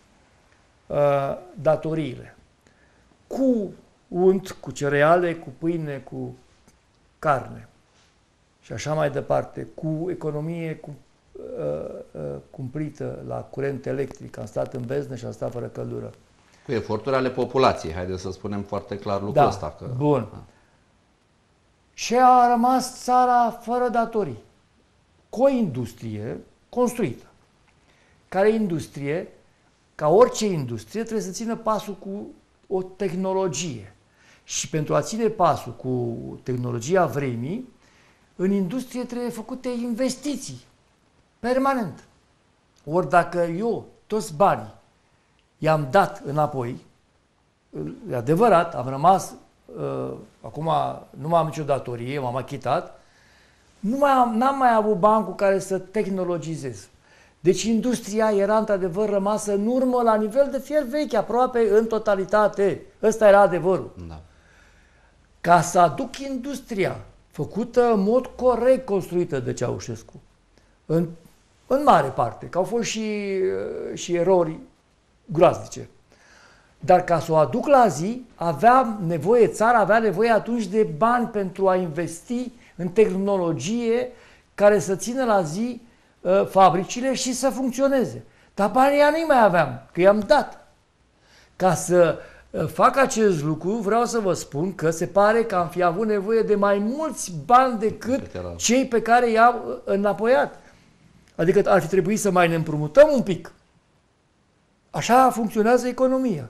datoriile cu unt, cu cereale, cu pâine, cu carne și așa mai departe, cu economie cumplită la curent electric. Am stat în beznă și am stat fără căldură. Cu eforturi ale populației, haideți să spunem foarte clar lucrul ăsta. Că... Bun. Și a rămas țara fără datorii, cu o industrie construită, care industrie, ca orice industrie, trebuie să țină pasul cu o tehnologie. Și pentru a ține pasul cu tehnologia vremii, în industrie trebuie făcute investiții permanent. Ori dacă eu toți banii i-am dat înapoi, e adevărat, am rămas, acum nu mai am nicio datorie, m-am achitat, n-am mai avut bani cu care să tehnologizez. Deci industria era într-adevăr rămasă în urmă la nivel de fier vechi, aproape în totalitate. Ăsta era adevărul. Da. Ca să aduc industria făcută în mod corect construită de Ceaușescu, în mare parte, că au fost și erori groaznice. Dar ca să o aduc la zi, țara avea nevoie atunci de bani pentru a investi în tehnologie care să țină la zi fabricile și să funcționeze. Dar banii nu mai aveam, că i-am dat. Ca să fac acest lucru, vreau să vă spun că se pare că am fi avut nevoie de mai mulți bani decât cei pe care i-am înapoiat. Adică ar fi trebuit să mai ne împrumutăm un pic. Așa funcționează economia.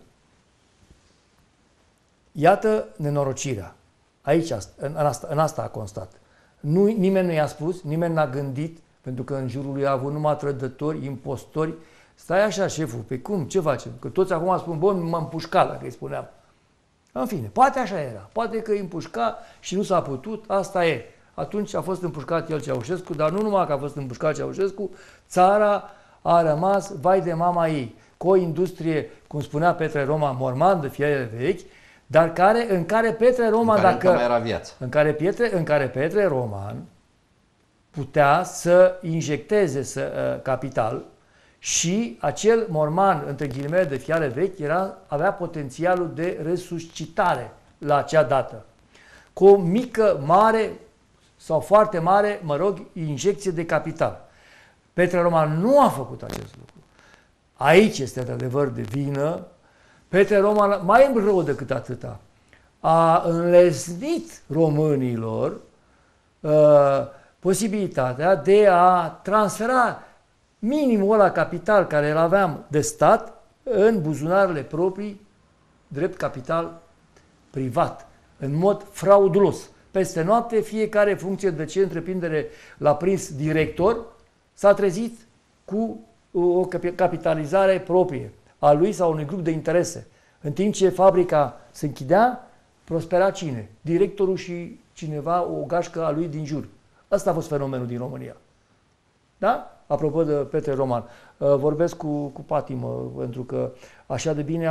Iată nenorocirea. Aici, în asta a constat. Nimeni nu i-a spus, nimeni n-a gândit, pentru că în jurul lui a avut numai trădători, impostori. Stai așa, șeful, pe cum, ce facem? Că toți acum spun, bă, m-am împușcat, dacă îi spuneam. În fine, poate așa era. Poate că îi împușca și nu s-a putut, asta e. Atunci a fost împușcat el Ceaușescu, dar nu numai că a fost împușcat Ceaușescu, țara a rămas, vai de mama ei, cu o industrie, cum spunea Petre Roman, morman de fiere vechi, dar în care Petre Roman, în care Petre Roman putea să injecteze capital și acel morman, între ghilimele, de fiare vechi, avea potențialul de resuscitare la acea dată. Cu o mică, mare sau foarte mare, injecție de capital. Petre Roman nu a făcut acest lucru. Aici este de-adevăr de vină. Petre Roman, mai rău decât atâta, a înlesnit românilor posibilitatea de a transfera minimul ăla capital care îl aveam de stat în buzunarele proprii, drept capital privat, în mod fraudulos. Peste noapte, fiecare funcție de ce întreprindere l-a prins director, s-a trezit cu o capitalizare proprie a lui sau unui grup de interese. În timp ce fabrica se închidea, prospera cine? Directorul și cineva, o gașcă a lui din jur. Ăsta a fost fenomenul din România. Da? Apropo de Petre Roman. Vorbesc cu patimă, pentru că așa de bine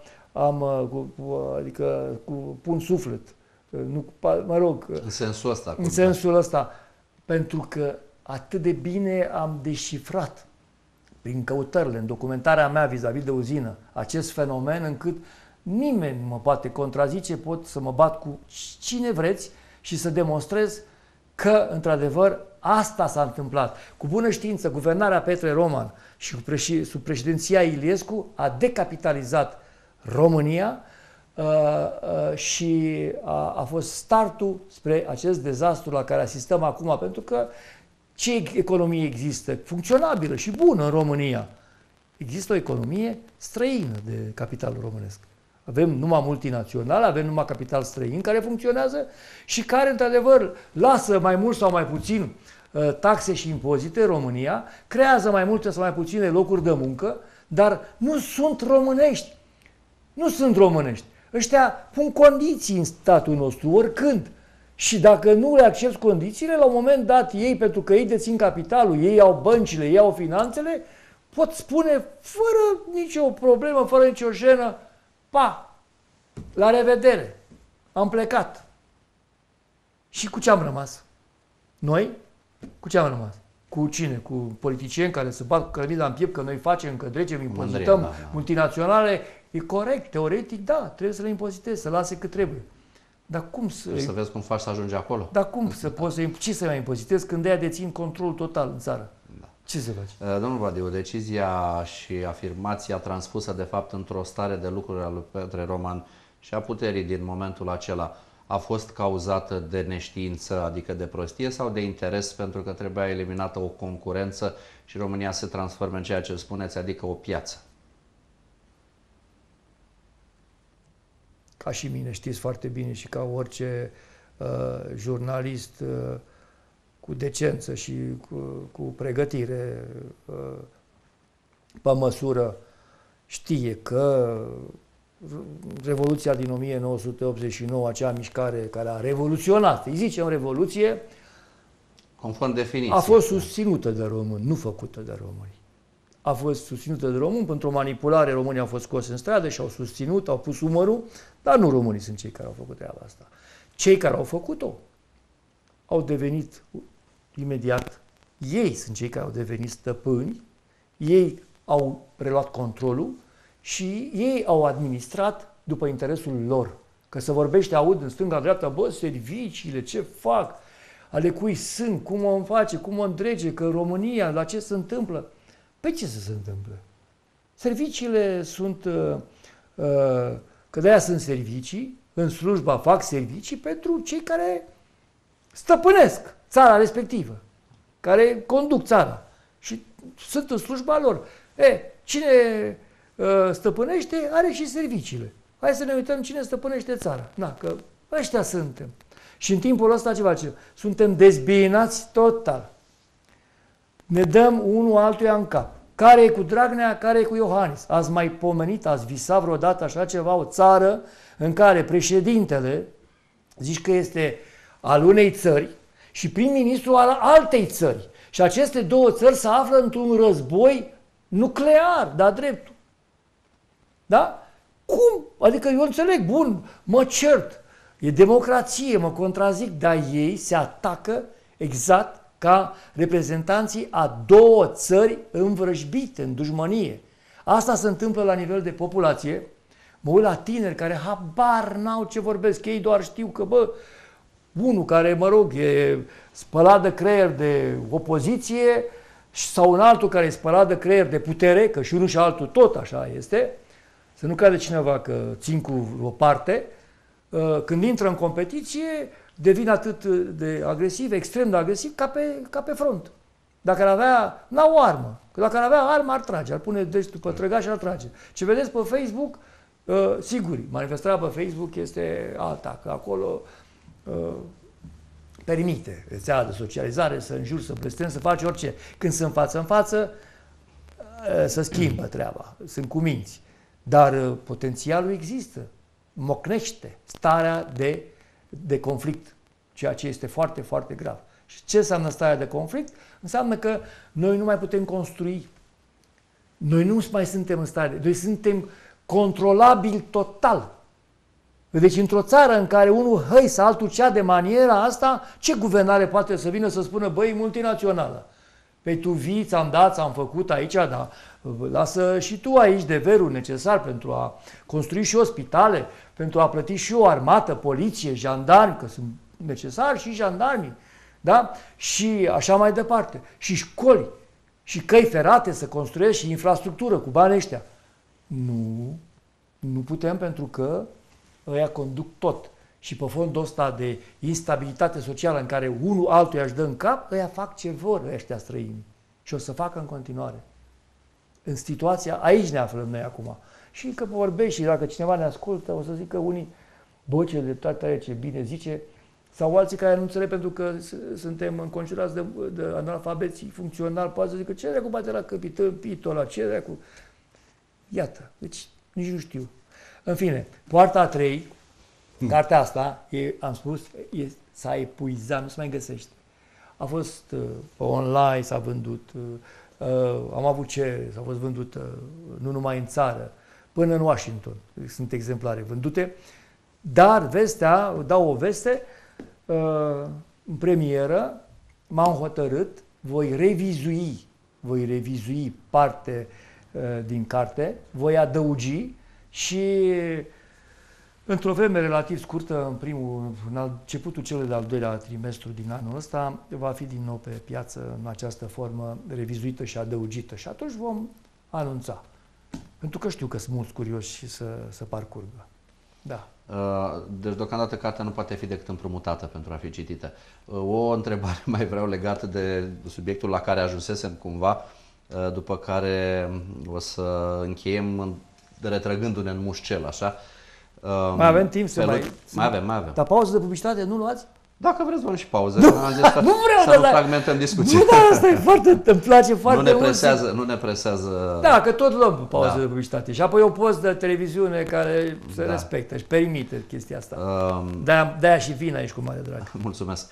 pun suflet. Nu, mă rog. În sensul ăsta. În sensul ăsta. Pentru că atât de bine am deșifrat prin căutările, în documentarea mea vis-a-vis de uzină, acest fenomen încât nimeni nu mă poate contrazice, pot să mă bat cu cine vreți și să demonstrez că, într-adevăr, asta s-a întâmplat. Cu bună știință, guvernarea Petre Roman și sub președinția Iliescu a decapitalizat România și a fost startul spre acest dezastru la care asistăm acum, pentru că ce economie există? Funcționabilă și bună în România. Există o economie străină de capital românesc. Avem numai multinațional, avem numai capital străin care funcționează și care, într-adevăr, lasă mai mult sau mai puțin taxe și impozite în România, creează mai multe sau mai puține locuri de muncă, dar nu sunt românești. Nu sunt românești. Ăștia pun condiții în statul nostru, oricând. Și dacă nu le accepți condițiile, la un moment dat ei, pentru că ei dețin capitalul, ei au băncile, ei au finanțele, pot spune fără nicio problemă, fără nicio jenă, pa, la revedere, am plecat. Și cu ce am rămas? Noi? Cu ce am rămas? Cu cine? Cu politicieni care se bat cu cărămida în piept că noi facem, că trecem, impozităm multinaționale? E corect, teoretic, da, trebuie să le impozitezi, să lase cât trebuie. Dar cum să... Trebuie să vezi cum faci să ajungi acolo. Dar cum să poți să... Ce să mai impozitezi când ea dețin controlul total în țară? Da. Ce să faci? Domnul Badiu, decizia și afirmația transpusă de fapt într-o stare de lucruri al lui Petre Roman și a puterii din momentul acela a fost cauzată de neștiință, adică de prostie, sau de interes pentru că trebuia eliminată o concurență și România se transformă în ceea ce spuneți, adică o piață? Ca și mine, știți foarte bine, și ca orice jurnalist cu decență și cu pregătire pe măsură, știe că Revoluția din 1989, acea mișcare care a revoluționat, îi zicem revoluție, conform definiției, a fost susținută de români, nu făcută de români. A fost susținută de români, pentru o manipulare românii au fost scoși în stradă și au susținut, au pus umărul, dar nu românii sunt cei care au făcut treaba asta. Cei care au făcut-o au devenit imediat, ei sunt cei care au devenit stăpâni, ei au preluat controlul și ei au administrat după interesul lor. Că se vorbește, aud în stânga-dreapta, bă, serviciile, ce fac, ale cui sunt, cum o face, cum o îndrege, că România, la ce se întâmplă? Păi ce să se întâmplă? Serviciile sunt, că de-aia sunt servicii, în slujba fac servicii pentru cei care stăpânesc țara respectivă, care conduc țara și sunt în slujba lor. Cine stăpânește are și serviciile. Hai să ne uităm cine stăpânește țara. Na, că ăștia suntem. Și în timpul ăsta ce facem? Suntem dezbinați total. Ne dăm unul altuia în cap. Care e cu Dragnea, care e cu Iohannis? Ați mai pomenit, ați visat vreodată așa ceva, o țară în care președintele, zici că este al unei țări și prim-ministru al altei țări. Și aceste două țări se află într-un război nuclear, da, dreptul. Da? Cum? Adică eu înțeleg, bun, mă cert, e democrație, mă contrazic, dar ei se atacă exact ca reprezentanții a două țări învrăjbite, în dușmănie. Asta se întâmplă la nivel de populație. Mă uit la tineri care habar n-au ce vorbesc, ei doar știu că, bă, unul care, mă rog, e spălat de creier de opoziție sau un altul care e spălat de creier de putere, că și unul și altul tot așa este, să nu crede cineva că țin cu o parte, când intră în competiție, devin atât de agresiv, extrem de agresiv, ca pe front. Dacă ar avea, n-au armă. Că dacă ar avea armă, ar trage, ar pune degetul pe trăgaș și ar trage. Ce vedeți pe Facebook, sigur, manifestarea pe Facebook este alta, că acolo permite rețeaua de socializare să înjuri, să blestem, să faci orice. Când sunt față în față, să schimbă treaba, sunt cuminți. Dar potențialul există, mocnește starea de conflict, ceea ce este foarte, foarte grav. Și ce înseamnă starea de conflict? Înseamnă că noi nu mai putem construi. Noi nu mai suntem în stare. Noi suntem controlabili total. Deci într-o țară în care unul hăisă, altul cea de maniera asta, ce guvernare poate să vină să spună, băi, multinațională? Păi tu vii, ți-am dat, ți-am făcut aici, dar lasă și tu aici deverul necesar pentru a construi și ospitale, pentru a plăti și o armată, poliție, jandarmi, că sunt necesari și jandarmii, da? Și așa mai departe. Și școli, și căi ferate să construiești și infrastructură cu banii ăștia. Nu putem pentru că ăia conduc tot. Și pe fondul ăsta de instabilitate socială în care unul altuia își dă în cap, ăia fac ce vor ăștia străini. Și o să facă în continuare. În situația, aici ne aflăm noi acum. Și că vorbești și dacă cineva ne ascultă, o să zică unii, bă, ce dreptate are, ce bine zice, sau alții care nu înțeleg pentru că suntem înconjurați de analfabeții funcționali, poate să zică, ce dracu bate la capitân, pitul ăla, ce dracu. Iată, deci nici nu știu. În fine, poarta a 3, cartea asta, am spus, s-a epuizat, nu se mai găsește. A fost pe online, s-a vândut, Am avut ce s-a fost vândut nu numai în țară, până în Washington. Sunt exemplare vândute. Dar vestea, dau o veste, în premieră m-am hotărât, voi revizui parte din carte, voi adăugi și într-o vreme relativ scurtă, în începutul celui de-al doilea trimestru din anul ăsta, va fi din nou pe piață în această formă revizuită și adăugită. Și atunci vom anunța. Pentru că știu că sunt mulți curioși și să parcurgă. Da. Deci, deocamdată, cartea nu poate fi decât împrumutată pentru a fi citită. O întrebare mai vreau legată de subiectul la care ajunsesem cumva, după care o să încheiem retrăgându-ne în mușcel, așa. Mai avem timp să mai avem. Dar pauză de publicitate nu luați? Dacă vreți, luăm și pauză. Nu vreau, să fragmentăm discuția. Nu, dar asta e foarte, îmi place foarte mult. Nu ne presează. Da, că tot luăm pauză de publicitate. Și apoi o post de televiziune care se respectă și permite chestia asta. De-aia și vin aici cu mare drag. Mulțumesc.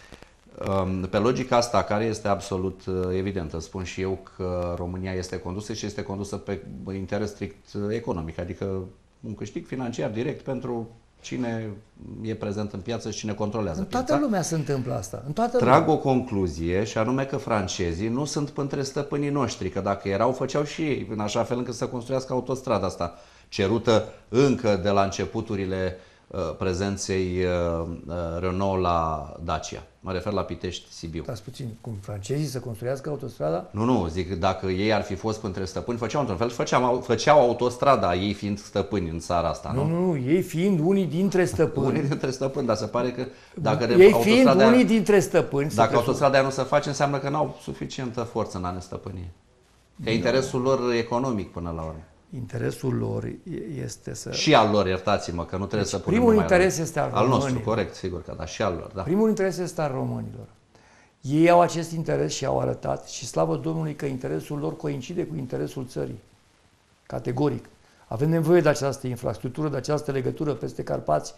Pe logica asta, care este absolut evidentă, spun și eu că România este condusă și este condusă pe interes strict economic, adică un câștig financiar direct pentru cine e prezent în piață și cine controlează piața. În toată lumea se întâmplă asta. Trag o concluzie și anume că francezii nu sunt printre stăpânii noștri, că dacă erau, făceau și ei, în așa fel încât să construiască autostrada asta, cerută încă de la începuturile prezenței Renault la Dacia. Mă refer la Pitești-Sibiu. Stați puțin, cum francezii să construiască autostrada? Nu, zic, dacă ei ar fi fost printre stăpâni, făceau într-un fel, făceau autostrada, ei fiind stăpâni în țara asta, nu? Nu, ei fiind unii dintre stăpâni. Unii dintre stăpâni, dar se pare că dacă ei fiind unii dintre stăpâni. Dacă autostrada nu se face, înseamnă că n-au suficientă forță în a ne stăpâni. Că interesul lor economic până la urmă. Interesul lor este să... Și al lor, iertați-mă, că nu trebuie să punem primul interes este al românilor. Al nostru, corect, sigur că da, și al lor. Da. Primul interes este al românilor. Ei au acest interes și au arătat și slavă Domnului că interesul lor coincide cu interesul țării. Categoric. Avem nevoie de această infrastructură, de această legătură peste Carpați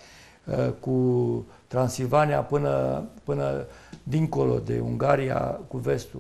cu Transilvania până dincolo de Ungaria cu vestul.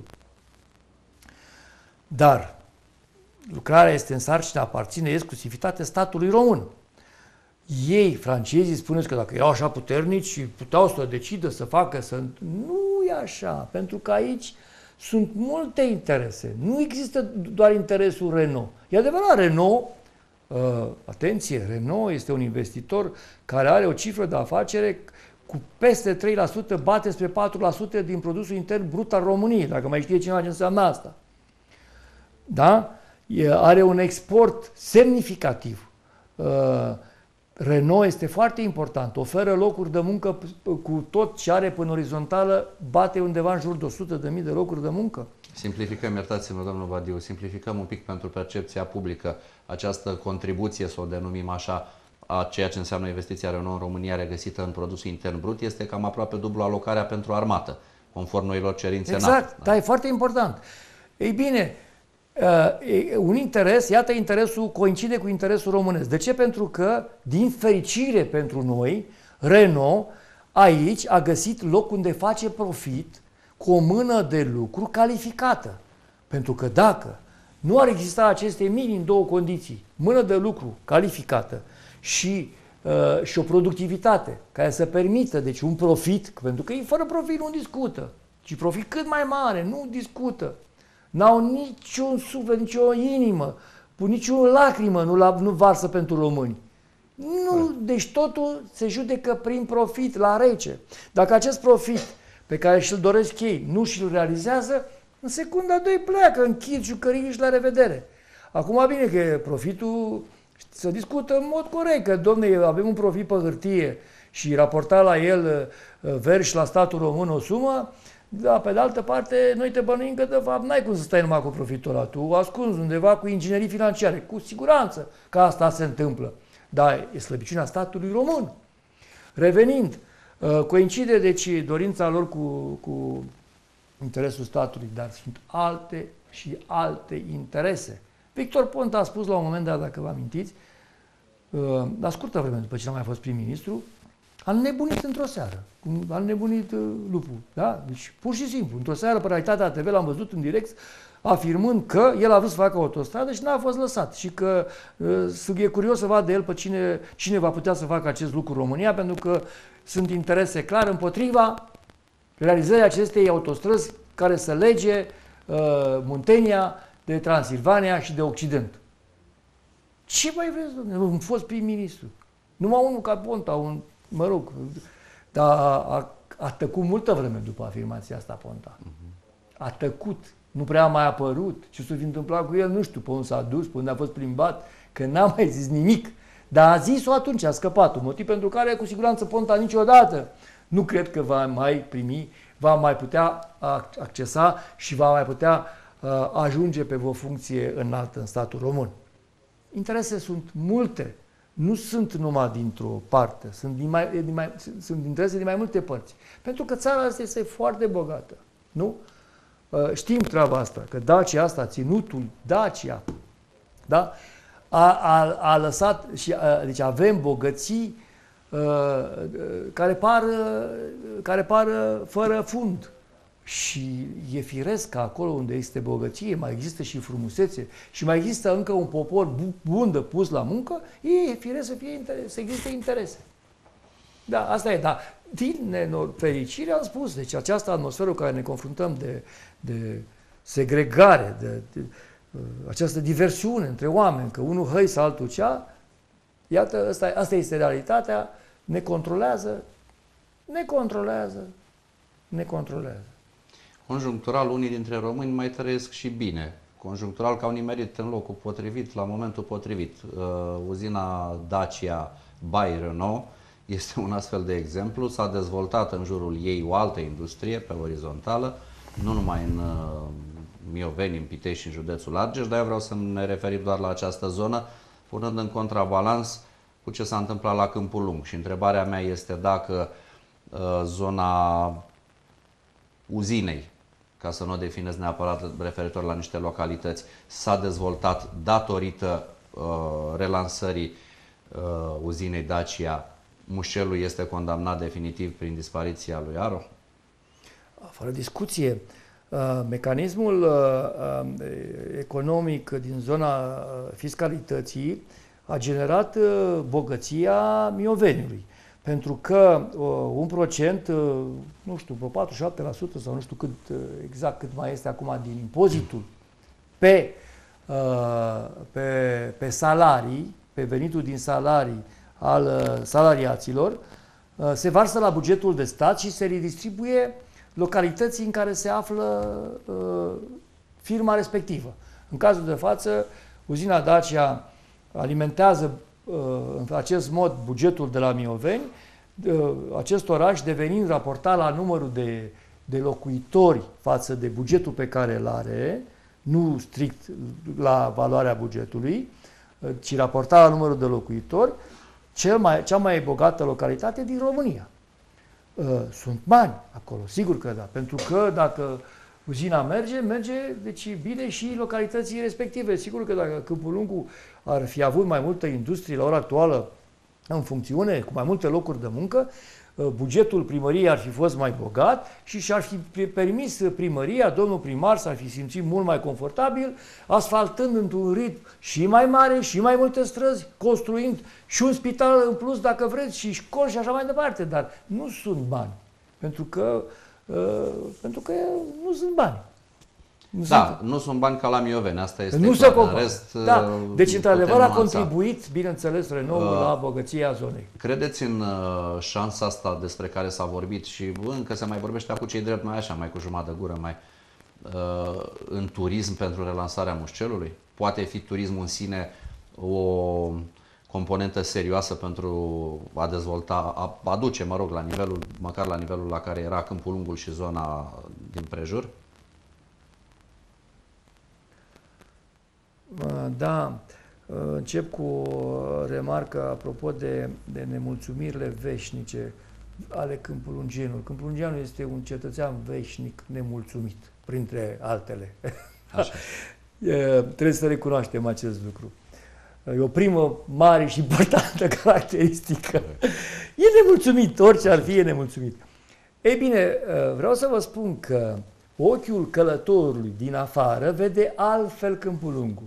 Dar lucrarea este în sarcină, aparține exclusivitate statului român. Ei, francezii, spuneți că dacă erau așa puternici și puteau să decidă, să facă, să... Nu e așa, pentru că aici sunt multe interese. Nu există doar interesul Renault. E adevărat, Renault, atenție, Renault este un investitor care are o cifră de afacere cu peste 3%, bate spre 4% din produsul intern brut al României, dacă mai știe cineva ce înseamnă asta. Da? Are un export semnificativ. Renault este foarte important, oferă locuri de muncă cu tot ce are până orizontală, bate undeva în jur de 100.000 de locuri de muncă. Simplificăm, iertați-mă, domnul Badiu, simplificăm un pic pentru percepția publică această contribuție, să o denumim așa, a ceea ce înseamnă investiția Renault în România regăsită în produsul intern brut, este cam aproape dublu alocarea pentru armată, conform noilor cerințe NATO. Exact, da, e foarte important. Ei bine, un interes, iată, interesul coincide cu interesul românesc. De ce? Pentru că, din fericire pentru noi, Renault aici a găsit loc unde face profit cu o mână de lucru calificată. Pentru că dacă nu ar exista aceste minim două condiții, mână de lucru calificată și o productivitate care să permită, deci un profit, pentru că ei fără profit nu discută, ci profit cât mai mare, nu discută. N-au niciun suflet, nicio inimă, nicio lacrimă nu varsă pentru români. Nu, deci totul se judecă prin profit, la rece. Dacă acest profit pe care și-l doresc ei nu și-l realizează, în secunda 2 pleacă, închid jucării și la revedere. Acum bine că profitul se discută în mod corect, că domne, avem un profit pe hârtie și raporta la el verși la statul român o sumă, da, pe de altă parte, noi te bănuim că de fapt n-ai cum să stai numai cu profitul ăla. Tu ascunzi undeva cu inginerii financiare. Cu siguranță că asta se întâmplă. Dar e slăbiciunea statului român. Revenind, coincide deci dorința lor cu interesul statului, dar sunt alte și alte interese. Victor Ponta a spus la un moment dat, dacă vă amintiți, la scurtă vreme după ce n-a mai fost prim-ministru, A nebunit într-o seară. A nebunit lupul. Da? Deci, pur și simplu, într-o seară, pe Realitatea TV l-am văzut în direct afirmând că el a vrut să facă autostradă și n-a fost lăsat. Și că e curios să vadă el pe cine va putea să facă acest lucru în România, pentru că sunt interese clar împotriva realizării acestei autostrăzi care să lege Muntenia de Transilvania și de Occident. Ce mai vreți, domnule? Un fost prim-ministru. Numai unul ca Ponta, dar a tăcut multă vreme după afirmația asta, Ponta. A tăcut. Nu prea a mai apărut. Ce s-a fi întâmplat cu el, nu știu, pe unde s-a dus, pe unde a fost plimbat, că n-a mai zis nimic. Dar a zis-o atunci, a scăpat. Un motiv pentru care, cu siguranță, Ponta niciodată nu cred că va mai primi, va mai putea accesa și va mai putea ajunge pe o funcție înaltă în statul român. Interese sunt multe. Nu sunt numai dintr-o parte, sunt interese din mai multe părți. Pentru că țara asta este foarte bogată. Nu? Știm treaba asta, că Dacia asta, ținutul Dacia, da? A lăsat și deci avem bogății care par fără fund. Și e firesc că acolo unde este bogăție, mai există și frumusețe și mai există încă un popor bun de pus la muncă, e firesc să existe interese. Da, asta e, dar din nefericire am spus, deci această atmosferă cu care ne confruntăm de segregare, de această diversiune între oameni, că unul hăi altul cea, iată, asta este realitatea, ne controlează. Conjunctural, unii dintre români mai trăiesc și bine. Conjunctural, că au nimerit în locul potrivit, la momentul potrivit. Uzina Dacia by Renault este un astfel de exemplu. S-a dezvoltat în jurul ei o altă industrie pe orizontală, nu numai în Mioveni, în Pitești și în județul Argeș, dar eu vreau să ne referim doar la această zonă, punând în contrabalans cu ce s-a întâmplat la Câmpul Lung. Și întrebarea mea este dacă zona uzinei, ca să nu o definez neapărat referitor la niște localități, s-a dezvoltat datorită relansării uzinei Dacia. Mușelul este condamnat definitiv prin dispariția lui Aro? Fără discuție. Mecanismul economic din zona fiscalității a generat bogăția Mioveniului. Pentru că un procent, nu știu, pe 47% sau nu știu exact cât mai este acum din impozitul pe salarii, pe venitul din salarii al salariaților, se varsă la bugetul de stat și se redistribuie localității în care se află firma respectivă. În cazul de față, uzina Dacia alimentează în acest mod bugetul de la Mioveni, acest oraș devenind raportat la numărul de locuitori față de bugetul pe care îl are, nu strict la valoarea bugetului, ci raportat la numărul de locuitori, cea mai bogată localitate din România. Sunt bani acolo, sigur că da, pentru că dacă uzina merge, deci bine și localității respective. Sigur că dacă Câmpul Lungu ar fi avut mai multă industrie la ora actuală în funcțiune, cu mai multe locuri de muncă, bugetul primăriei ar fi fost mai bogat și și-ar fi permis primăria, domnul primar s-ar fi simțit mult mai confortabil, asfaltând într-un ritm și mai mare, și mai multe străzi, construind și un spital în plus, dacă vreți, și școli și așa mai departe. Dar nu sunt bani, pentru că nu sunt bani. Nu sunt bani ca la Mioveni, asta este nu clar. se În rest, deci, într-adevăr, a contribuit, bineînțeles, Renault la bogăția zonei. Credeți în șansa asta despre care s-a vorbit și încă se mai vorbește cu cei drept, mai așa, mai cu jumătate de gură, în turism pentru relansarea Mușcelului? Poate fi turismul în sine o componentă serioasă pentru a dezvolta, a aduce, la nivelul, măcar la nivelul la care era Câmpul Lungul și zona din prejur? Da, încep cu o remarcă apropo de nemulțumirile veșnice ale câmpulungenilor. Câmpulungeanul este un cetățean veșnic nemulțumit, printre altele. Așa. Trebuie să recunoaștem acest lucru. E o primă mare și importantă caracteristică. E nemulțumit, orice ar fi, e nemulțumit. Ei bine, vreau să vă spun că ochiul călătorului din afară vede altfel Câmpul Lungu.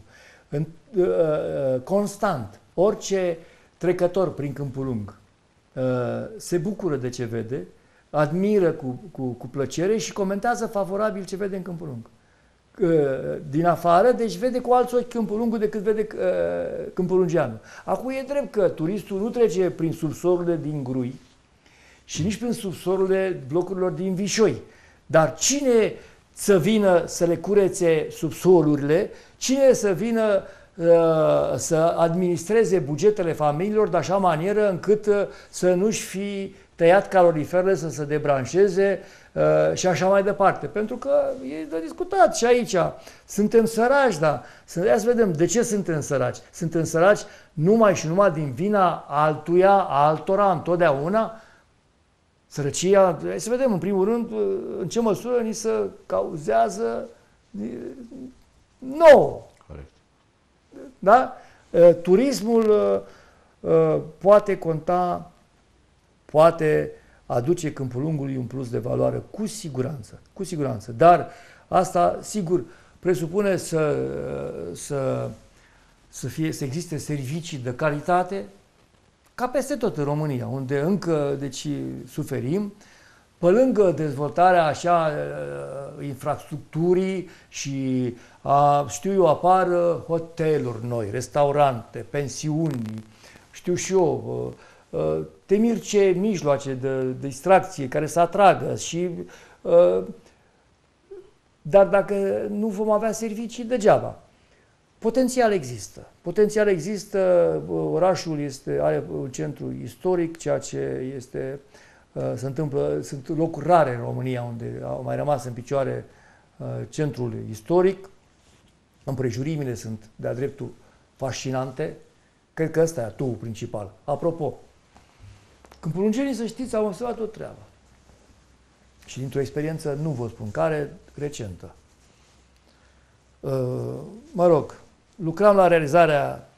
Constant, orice trecător prin Câmpul Lung se bucură de ce vede, admiră cu plăcere și comentează favorabil ce vede în Câmpul Lung. Din afară, deci vede cu alți ochi Câmpul Lungu decât vede Câmpul Lungeanu. Acum e drept că turistul nu trece prin subsorurile din Grui și nici prin subsorurile blocurilor din Vișoi. Dar cine să vină să le curețe subsolurile, cine să vină să administreze bugetele familiilor de așa manieră încât să nu-și fi tăiat caloriferele, să se debranșeze și așa mai departe. Pentru că e de discutat și aici. Suntem săraci, da. Ia să vedem de ce suntem săraci. Suntem săraci numai și numai din vina altuia, altora, întotdeauna. Sărăcia, hai să vedem în primul rând în ce măsură ni se cauzează nouă. Corect. Da? Turismul poate conta, poate aduce Câmpul Lungului un plus de valoare, cu siguranță, cu siguranță. Dar asta, sigur, presupune să existe servicii de calitate, ca peste tot în România, unde încă, deci, suferim, pe lângă dezvoltarea așa infrastructurii și știu eu, apar hoteluri noi, restaurante, pensiuni, știu și eu, temirce mijloace de distracție care să atragă și dar dacă nu vom avea servicii, degeaba. Potențial există. Potențial există, orașul are un centru istoric, ceea ce este, se întâmplă, sunt locuri rare în România unde au mai rămas în picioare centrul istoric. Împrejurimile sunt de-a dreptul fascinante. Cred că ăsta e atu principal. Apropo, Câmpul Lungenii, să știți, au observat o treabă. Și dintr-o experiență, nu vă spun care, recentă. Mă rog, lucram la realizarea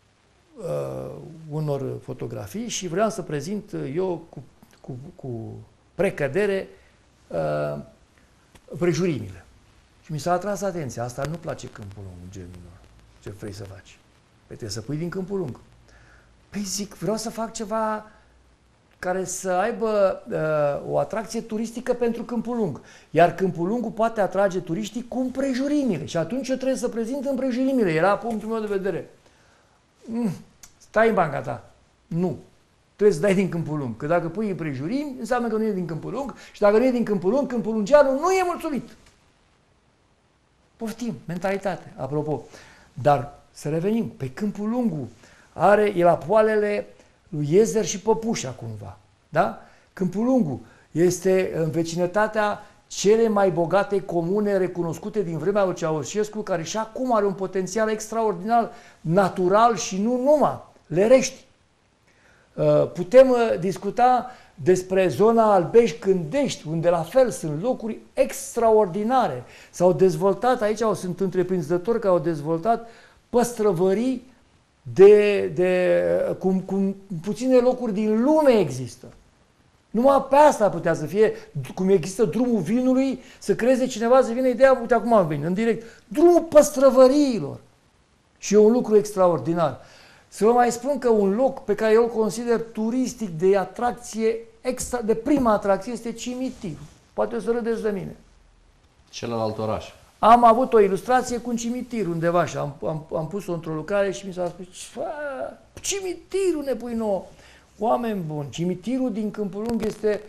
unor fotografii și vreau să prezint eu cu precădere împrejurimile. Și mi s-a atras atenția, asta nu place Câmpul Lung, genilor. Ce vrei să faci? Păi trebuie să pui din Câmpul Lung. Păi zic, vreau să fac ceva care să aibă o atracție turistică pentru Câmpul Lung. Iar Câmpul Lung poate atrage turiștii cu împrejurimile. Și atunci eu trebuie să prezint împrejurimile. Era punctul meu de vedere. Stai în banca ta. Nu. Trebuie să dai din Câmpul Lung. Că dacă pui împrejurimi, înseamnă că nu e din Câmpul Lung. Și dacă nu e din Câmpul Lung, Câmpul Lungeanu nu e mulțumit. Poftim, mentalitate, apropo. Dar să revenim. Pe Câmpul Lungu e la poalele lui Iezer și Păpușa, cumva. Da? Câmpul Lungu este în vecinătatea cele mai bogate comune recunoscute din vremea lui Ceaușescu, care și acum are un potențial extraordinar, natural și nu numai, Lerești. Putem discuta despre zona Albești-Cândești, unde la fel sunt locuri extraordinare. S-au dezvoltat, aici sunt întreprinzători care au dezvoltat păstrăvării cum puține locuri din lume există. Numai pe asta putea să fie, cum există drumul vinului, să creeze cineva, să vină ideea, uite acum am venit, în direct, drumul păstrăvăriilor. Și e un lucru extraordinar. Să vă mai spun că un loc pe care eu îl consider turistic de atracție, de prima atracție, este cimitirul. Poate o să râdeți de mine. Celălalt oraș. Am avut o ilustrație cu un cimitir undeva și am pus-o într-o lucrare și mi s-a spus, cimitirul ne pui nouă. Oameni buni, cimitirul din Câmpul Lung este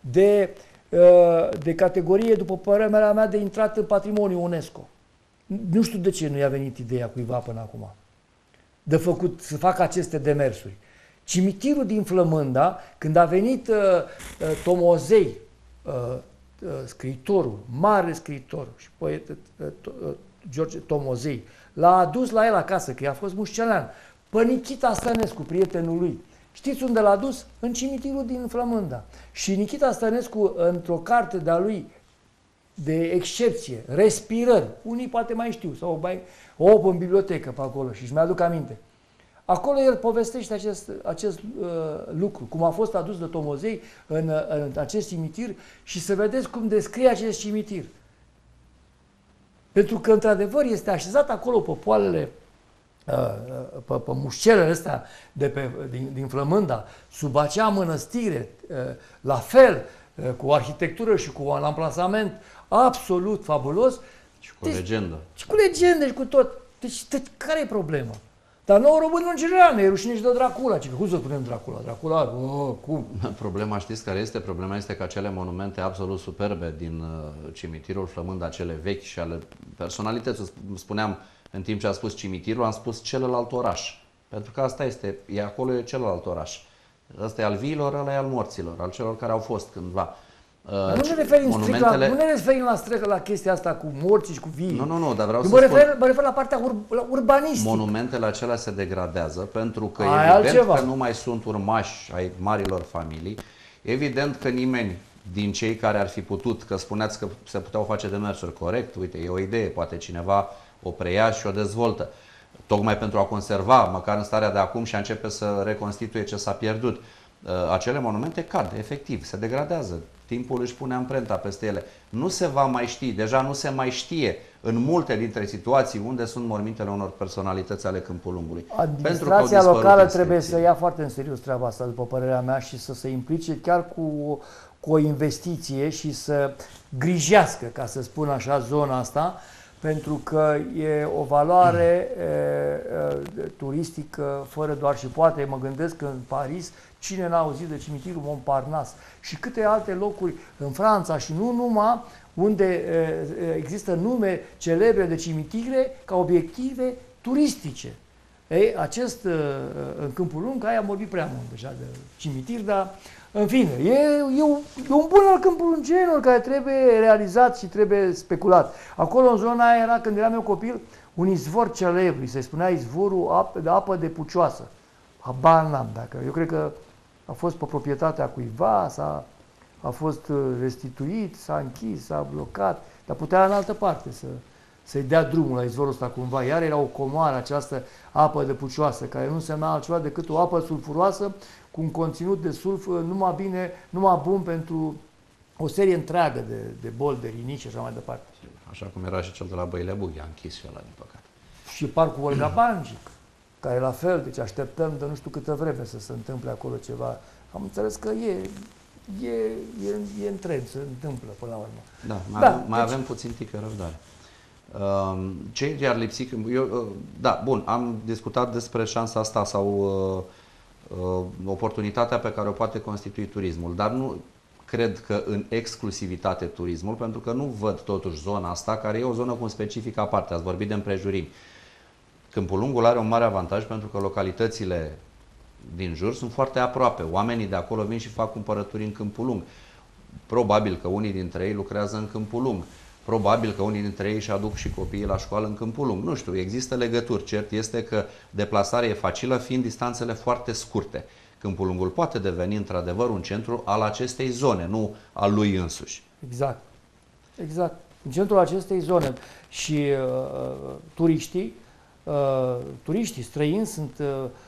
de categorie, după părerea mea, de intrat în patrimoniul UNESCO. Nu știu de ce nu i-a venit ideea cuiva până acum să facă aceste demersuri. Cimitirul din Flămânda, când a venit Tomozei, scriitorul, mare scriitor și poet George Tomozei, l-a adus la el acasă, că i-a fost mușcelean, pe Nichita Stănescu, prietenul lui. Știți unde l-a dus? În cimitirul din Flămânda. Și Nichita Stănescu, într-o carte de-a lui de excepție, Respirări, unii poate mai știu, sau o în bibliotecă pe acolo și își mi-aduc aminte. Acolo el povestește acest lucru, cum a fost adus de Tomozei în acest cimitir și să vedeți cum descrie acest cimitir. Pentru că, într-adevăr, este așezat acolo pe poalele, pe mușcelele astea din Flămânda, sub acea mănăstire, la fel, cu o arhitectură și cu un amplasament absolut fabulos. Și cu legendă. Și cu legendă și cu tot. Deci, care e problema? Dar nouă românii în general ne e rușine și de Dracula. Cum să spunem Dracula? Dracula, cum? Problema, știți care este? Problema este că acele monumente absolut superbe din cimitirul Flămânda, cele vechi și ale personalității, spuneam în timp ce a spus cimitirul, am spus celălalt oraș. Pentru că asta este, acolo e celălalt oraș. Ăsta e al viilor, ăla e al morților, al celor care au fost cândva. Nu ne referim la chestia asta cu morții și cu vii. Nu, dar vreau să mă refer la partea urbanistică. Monumentele acelea se degradează pentru că altceva. Că nu mai sunt urmași ai marilor familii. Evident că nimeni din cei care ar fi putut, că spuneați că se puteau face demersuri, corect, uite, e o idee, poate cineva o preia și o dezvoltă. Tocmai pentru a conserva, măcar în starea de acum, și a începe să reconstituie ce s-a pierdut. Acele monumente cad, efectiv, se degradează. Timpul își pune amprenta peste ele. Nu se va mai ști, deja nu se mai știe în multe dintre situații unde sunt mormintele unor personalități ale Câmpul Lungului. Administrația locală trebuie să ia foarte în serios treaba asta, după părerea mea, și să se implice chiar cu o investiție și să grijească, ca să spun așa, zona asta, pentru că e o valoare turistică fără doar și poate. Mă gândesc că în Paris, cine n-a auzit de cimitirul Montparnasse și câte alte locuri în Franța și nu numai, unde există nume celebre de cimitire ca obiective turistice. Ei, în Câmpul Lung, aia am vorbit prea mult deja de cimitir, dar în fine, e un bun al Câmpului Lunggenilor care trebuie realizat și trebuie speculat. Acolo, în zona aia, era, când eram eu copil, un izvor celebru, se spunea izvorul de apă de Pucioasă. Habar n-am dacă. Eu cred că a fost pe proprietatea cuiva, a fost restituit, s-a închis, s-a blocat, dar putea în altă parte să-i dea drumul la izvorul ăsta cumva. Iar era o comoară, această apă de Pucioasă, care nu însemna altceva decât o apă sulfuroasă cu un conținut de sulf numai bun pentru o serie întreagă de boli, de rinici și așa mai departe. Așa cum era și cel de la Băile Bughi, a închis și ăla, din păcate. Și parcul Olga Banjic, care la fel, deci așteptăm de nu știu câtă vreme să se întâmple acolo ceva. Am înțeles că e în trend, se întâmplă până la urmă. Da, mai avem puțin tică răbdare. Ce i-ar lipsi? Bun, am discutat despre șansa asta sau oportunitatea pe care o poate constitui turismul, dar nu cred că în exclusivitate turismul, pentru că nu văd totuși zona asta, care e o zonă cu un specific aparte. Ați vorbit de împrejurimi. Câmpul Lungul are un mare avantaj pentru că localitățile din jur sunt foarte aproape. Oamenii de acolo vin și fac cumpărături în Câmpul Lung. Probabil că unii dintre ei lucrează în Câmpul Lung. Probabil că unii dintre ei își aduc și copiii la școală în Câmpul Lung. Nu știu, există legături. Cert este că deplasarea e facilă, fiind distanțele foarte scurte. Câmpul Lungul poate deveni într-adevăr un centru al acestei zone, nu al lui însuși. Exact. În centrul acestei zone. Și turiștii străini sunt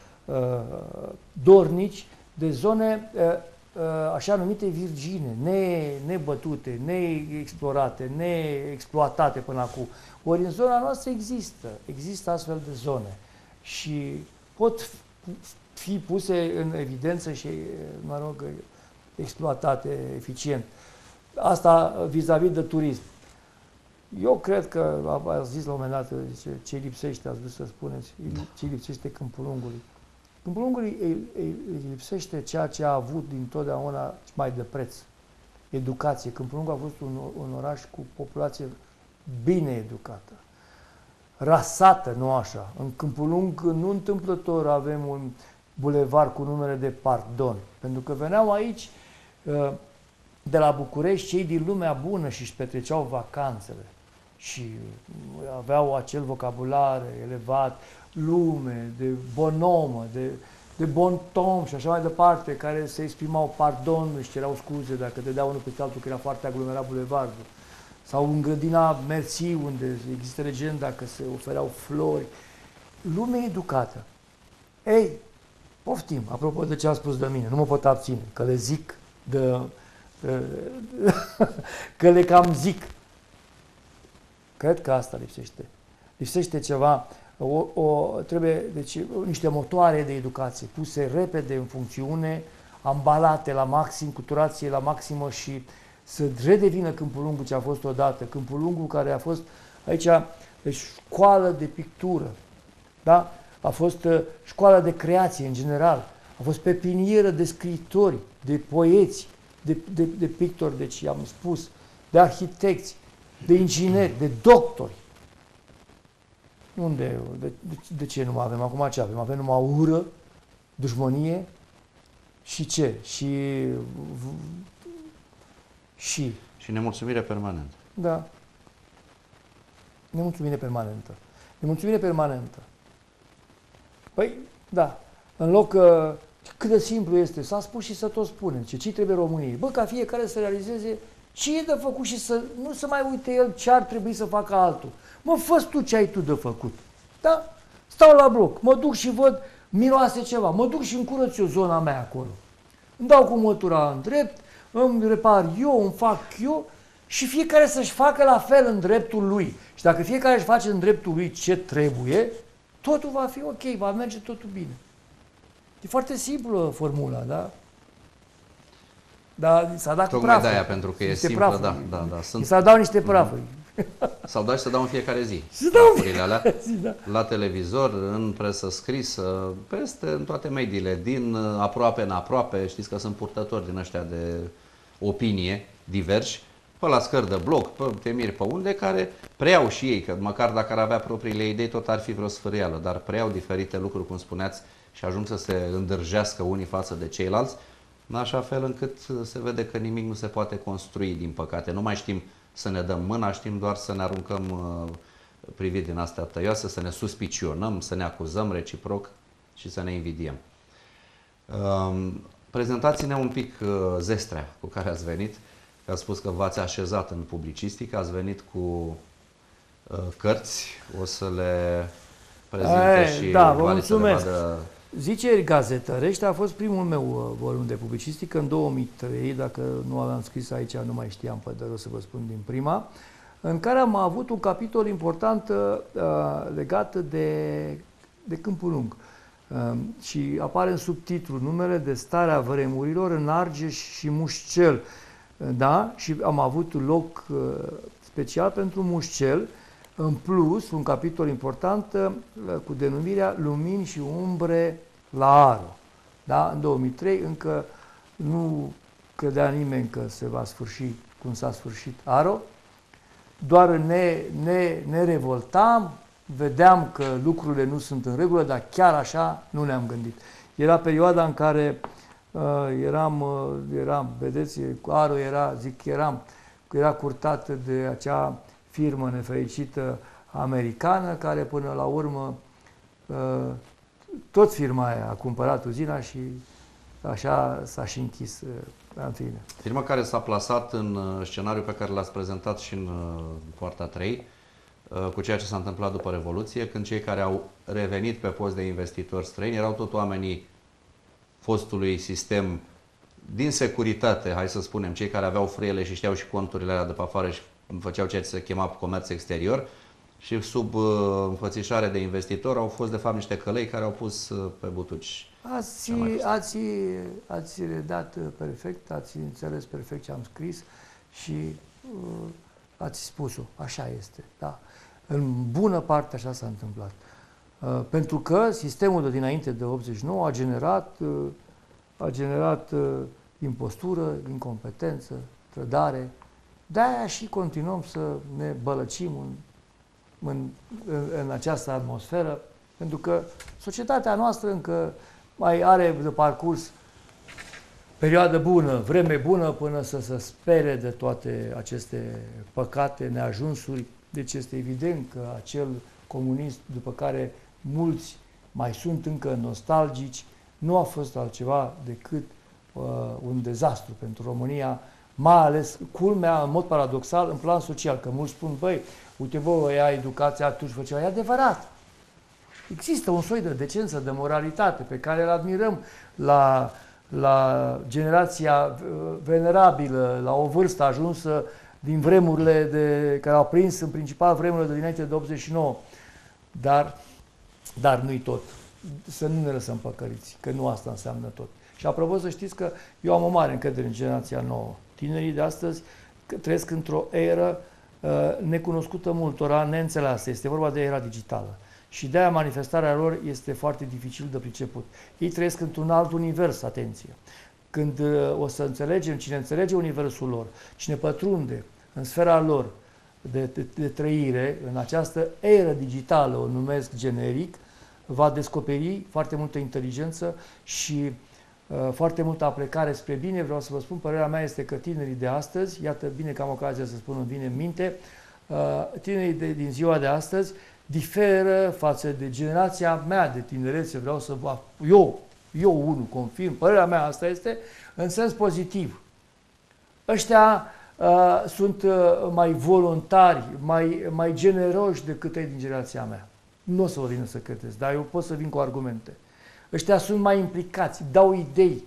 dornici de zone așa numite virgine, nebătute, neexplorate, neexploatate până acum. Ori în zona noastră există astfel de zone și pot fi puse în evidență și, exploatate eficient. Asta vis-a-vis de turism. Eu cred că, a zis la un moment dat, ce lipsește, ați vrut să spuneți, ce lipsește Câmpul Lungului. Câmpul Lungului îi lipsește ceea ce a avut dintotdeauna mai de preț. Educație. Câmpul Lung a fost un oraș cu populație bine educată. Rasată, nu așa. În Câmpul Lung, nu întâmplător, avem un bulevard cu numere de Pardon. Pentru că veneau aici, de la București, cei din lumea bună și își petreceau vacanțele. Și aveau acel vocabular elevat, lume, de bonomă, de bon ton și așa mai departe, care se exprimau pardon, își cereau scuze dacă dădea unul peste altul că era foarte aglomerat bulevardul. Sau în grădina Mersi, unde există legenda că se ofereau flori. Lume educată. Ei, poftim, apropo de ce a spus de mine, nu mă pot abține, că le zic, că le cam zic. Cred că asta lipsește. Lipsește ceva, trebuie, deci, niște motoare de educație puse repede în funcțiune, ambalate la maxim, cu turație la maximă și să redevină Câmpul Lungu ce a fost odată. Câmpul Lungu care a fost aici școală de pictură, da? A fost școală de creație în general, a fost pepinieră de scriitori, de poeți, de pictori, deci am spus, de arhitecți, de ingineri, de doctori. Unde? De ce nu mai avem? Acum ce avem? Avem numai ură, dușmănie și ce? Și nemulțumire permanentă. Da. Nemulțumire permanentă. Nemulțumire permanentă. Păi, da. În loc cât de simplu este, s-a spus și să tot spunem, ce trebuie României. Bă, ca fiecare să realizeze ce e de făcut și să nu se mai uite el ce ar trebui să facă altul. Mă, fă tu ce ai tu de făcut. Da? Stau la bloc, mă duc și văd, miroase ceva, mă duc și încurăț eu zona mea acolo. Îmi dau cu mătura în drept, îmi repar eu, îmi fac eu și fiecare să-și facă la fel în dreptul lui. Și dacă fiecare își face în dreptul lui ce trebuie, totul va fi ok, va merge totul bine. E foarte simplă formula, da? Dar s-a dat cu tocmai prafuri. de-aia, pentru că e simplă, prafuri. da. S-a dat niște prafuri. S-au dat și să dau în fiecare zi. Alea, da. La televizor, în presă scrisă, peste, în toate mediile, din aproape în aproape, știți că sunt purtători din ăștia de opinie diversi, pe la scări de bloc, pe temiri, pe unde, care preiau și ei, că măcar dacă ar avea propriile idei, tot ar fi vreo sfârâială, dar preiau diferite lucruri, cum spuneați, și ajung să se îndârjească unii față de ceilalți, în așa fel încât se vede că nimic nu se poate construi, din păcate. Nu mai știm să ne dăm mâna, știm doar să ne aruncăm priviri din astea tăioase, să ne suspicionăm, să ne acuzăm reciproc și să ne invidiem. Prezentați-ne un pic zestrea cu care ați venit. Ați spus că v-ați așezat în publicistică, ați venit cu cărți, o să le prezinte și da, vă Vali să le mulțumesc. vadă. Ziceri gazetărești a fost primul meu volum de publicistică în 2003, dacă nu aveam scris aici, nu mai știam pe de rost să vă spun din prima, în care am avut un capitol important legat de Câmpul Lung. Și apare în subtitlu numele de Starea Vremurilor în Argeș și Mușcel. Da? Și am avut loc special pentru Mușcel. În plus, un capitol important cu denumirea Lumini și umbre la Aro. Da? În 2003 încă nu credea nimeni că se va sfârși cum s-a sfârșit Aro. Doar ne revoltam, vedeam că lucrurile nu sunt în regulă, dar chiar așa nu ne-am gândit. Era perioada în care eram, vedeți, Aro era curtată de acea firmă nefericită americană, care până la urmă tot firma aia a cumpărat uzina și așa s-a și închis, în fine. Firma care s-a plasat în scenariul pe care l-ați prezentat și în Poarta 3, cu ceea ce s-a întâmplat după Revoluție, când cei care au revenit pe post de investitori străini erau tot oamenii fostului sistem din securitate, hai să spunem, cei care aveau frâiele și știau și conturile alea de pe afară și făceau ceea ce se chema comerț exterior, și sub înfățișare de investitori au fost de fapt niște călăi care au pus pe butuci. Ați redat perfect, ați înțeles perfect ce am scris și ați spus-o. Așa este. Da. În bună parte așa s-a întâmplat. Pentru că sistemul de dinainte de 89 a generat impostură, incompetență, trădare. De-aia și continuăm să ne bălăcim în această atmosferă, pentru că societatea noastră încă mai are de parcurs perioadă bună, vreme bună, până să se spere de toate aceste păcate, neajunsuri. Deci este evident că acel comunism, după care mulți mai sunt încă nostalgici, nu a fost altceva decât un dezastru pentru România, mai ales, culmea, în mod paradoxal, în plan social, că mulți spun, băi, uite, bă, ea educația atunci făcea, e adevărat. Există un soi de decență, de moralitate pe care îl admirăm la generația venerabilă, la o vârstă ajunsă din vremurile care au prins în principal vremurile de dinainte de 89. Dar nu-i tot. Să nu ne lăsăm păcăliți, că nu asta înseamnă tot. Și apropo, să știți că eu am o mare încredere în generația nouă. Tinerii de astăzi trăiesc într-o eră necunoscută multora, neînțeleasă. Este vorba de era digitală. Și de-aia manifestarea lor este foarte dificil de priceput. Ei trăiesc într-un alt univers, atenție. Când o să înțelegem, cine înțelege universul lor, cine pătrunde în sfera lor de trăire, în această eră digitală, o numesc generic, va descoperi foarte multă inteligență și foarte multă aplecare spre bine. Vreau să vă spun, părerea mea este că tinerii de astăzi, iată bine că am ocazia să spun, îmi vine în minte, tinerii din ziua de astăzi diferă față de generația mea de tinerețe, vreau să vă... Eu unul confirm, părerea mea asta este, în sens pozitiv. Ăștia sunt mai voluntari, mai generoși decât ei din generația mea. Nu o să vă vină să credeți, dar eu pot să vin cu argumente. Ăștia sunt mai implicați, dau idei,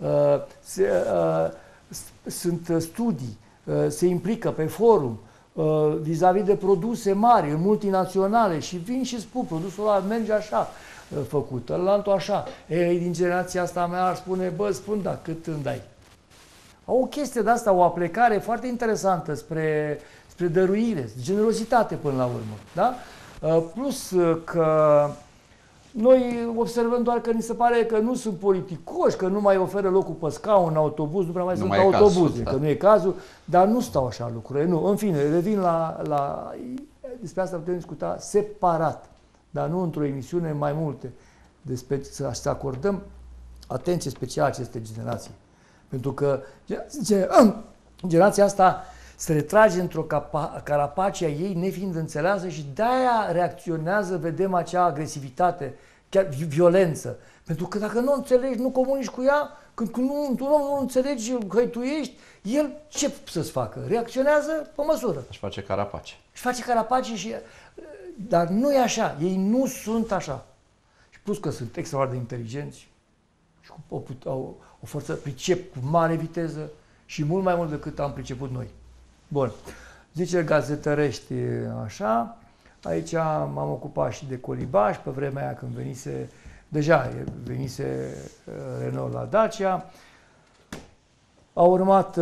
sunt studii, se implică pe forum, vis-a-vis de produse mari, multinaționale, și vin și spun, produsul ăla merge așa făcut, ălaltul așa. Ei din generația asta mea ar spune, bă, spun, da, cât îmi dai? Au o chestie de asta, o aplecare foarte interesantă spre dăruire, generozitate până la urmă. Da? Plus că noi observăm doar că ni se pare că nu sunt politicoși, că nu mai oferă locul pe scaun în autobuz, nu prea mai sunt autobuze, că nu e cazul, dar nu stau așa lucrurile. Nu. În fine, revin despre asta putem discuta separat, dar nu într-o emisiune, mai multe, să acordăm atenție specială acestei generații. Pentru că generația asta se retrage într-o carapace a ei nefiind înțeleasă și de-aia reacționează, vedem acea agresivitate, chiar violență. Pentru că dacă nu o înțelegi, nu comunici cu ea, când tu nu înțelegi, îl hăituiești, el ce să-ți facă? Reacționează pe măsură. Își face carapace. Își face carapace dar nu e așa. Ei nu sunt așa. Și plus că sunt extraordinar de inteligenți și au o forță, pricep cu mare viteză și mult mai mult decât am priceput noi. Bun. Zice gazetărești așa, aici m-am ocupat și de colibaș, pe vremea aia când venise Renault la Dacia. A urmat,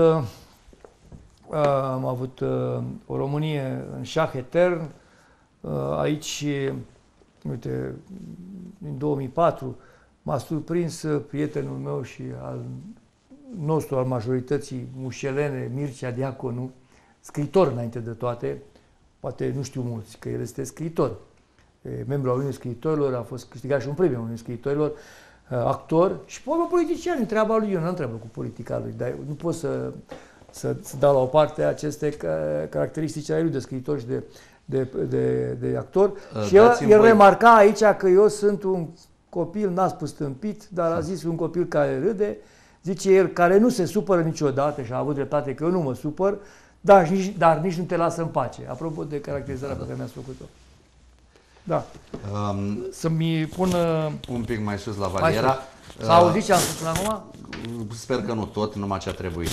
am avut o Românie în șah etern, aici, uite, în 2004, m-a surprins prietenul meu și al nostru, al majorității mușelene, Mircea Diaconu, scriitor înainte de toate, poate nu știu mulți, că el este scriitor, membru al unui scriitorilor, a fost câștigat și un premiu al unui scriitorilor, actor și poate politician, în treaba lui, eu nu am treabă cu politica lui, dar nu pot să dau la o parte aceste caracteristici ale lui de scriitor și de actor. Și el remarca aici că eu sunt un copil, n-a spus stâmpit, dar a zis un copil care râde, zice el, care nu se supără niciodată și a avut dreptate că eu nu mă supăr, dar nici nu te lasă în pace. Apropo de caracterizarea pe care mi-ați făcut-o. Da. Să-mi pun... un pic mai sus la Valiera. S-a auzit ce am spus până acum? Sper că nu tot, numai ce a trebuit.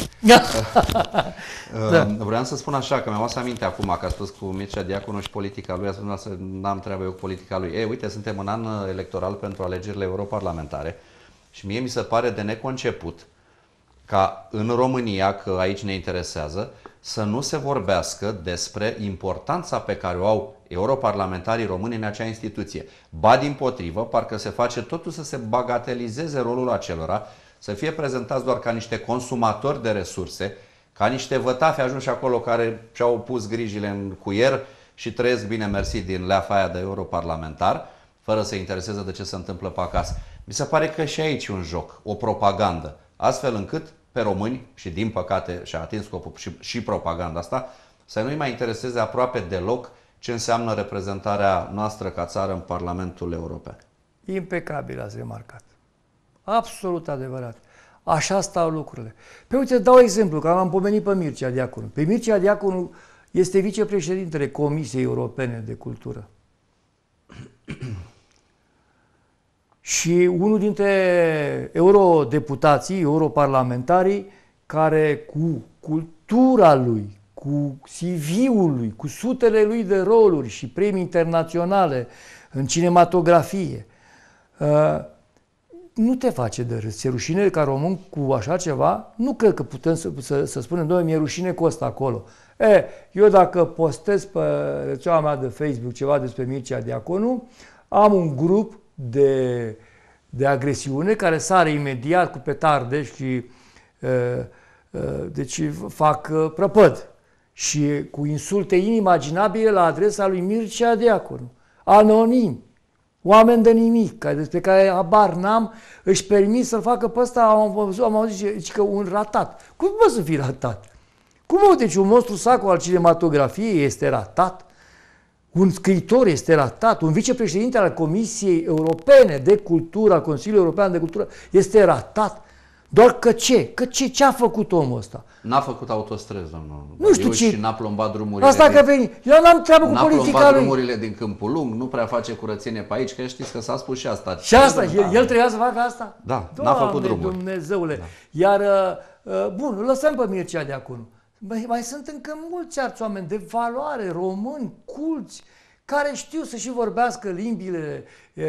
Vreau să spun așa, că mi-am luat aminte acum că a spus cu Mircea Diaconu și politica lui, a spus că n-am treabă eu cu politica lui. Uite, suntem în an electoral pentru alegerile europarlamentare și mie mi se pare de neconceput ca în România, că aici ne interesează, să nu se vorbească despre importanța pe care o au europarlamentarii români în acea instituție. Ba dimpotrivă, parcă se face totul să se bagatelizeze rolul acelora, să fie prezentați doar ca niște consumatori de resurse, ca niște vătafi ajunși acolo care și-au pus grijile în cuier și trăiesc bine mersi din leafa aia de europarlamentar, fără să intereseze de ce se întâmplă pe acasă. Mi se pare că și aici e un joc, o propagandă, astfel încât pe români, și din păcate și-a atins scopul și propaganda asta, să nu-i mai intereseze aproape deloc ce înseamnă reprezentarea noastră ca țară în Parlamentul European. Impecabil ați remarcat. Absolut adevărat. Așa stau lucrurile. Pe uite, dau exemplu, că am pomenit pe Mircea Diaconu. Pe Mircea Diaconu este vicepreședintele Comisiei Europene de Cultură. și unul dintre eurodeputații, europarlamentarii, care cu cultura lui, cu CV-ul lui, cu sutele lui de roluri și premii internaționale în cinematografie, nu te face de râs. Ți-e rușine ca român cu așa ceva? Nu cred că putem să spunem, doamne, mi-e rușine cu ăsta acolo. Eu dacă postez pe rețeaua mea de Facebook ceva despre Mircea Diaconu, am un grup de agresiune care sare imediat cu petarde și deci fac prăpăd și cu insulte inimaginabile la adresa lui Mircea Diaconu. Anonim. Oameni de nimic, despre care habar n-am, își permit să-l facă pe ăsta, am auzit că un ratat. Cum poate să fii ratat? Cum, deci un monstru sacru al cinematografiei este ratat? Un scriitor este ratat? Un vicepreședinte al Comisiei Europene de Cultură, al Consiliului European de Cultură, este ratat? Doar că ce? Că ce a făcut omul ăsta? N-a făcut autostrăzi, domnul. Nu știu ce. Și n-a plombat drumurile. Asta că veni. Eu n-am treabă cu politica lui. N-a plombat drumurile din Câmpul Lung, nu prea face curățenie pe aici, că știți că s-a spus și asta. Și asta, el trebuia să facă asta? Da, n-a făcut drumuri. Dumnezeule. Da. Iar, bun, îl lăsăm pe Mircea Diaconu. Mai sunt încă mulți alți oameni de valoare, români, culți, care știu să și vorbească limbile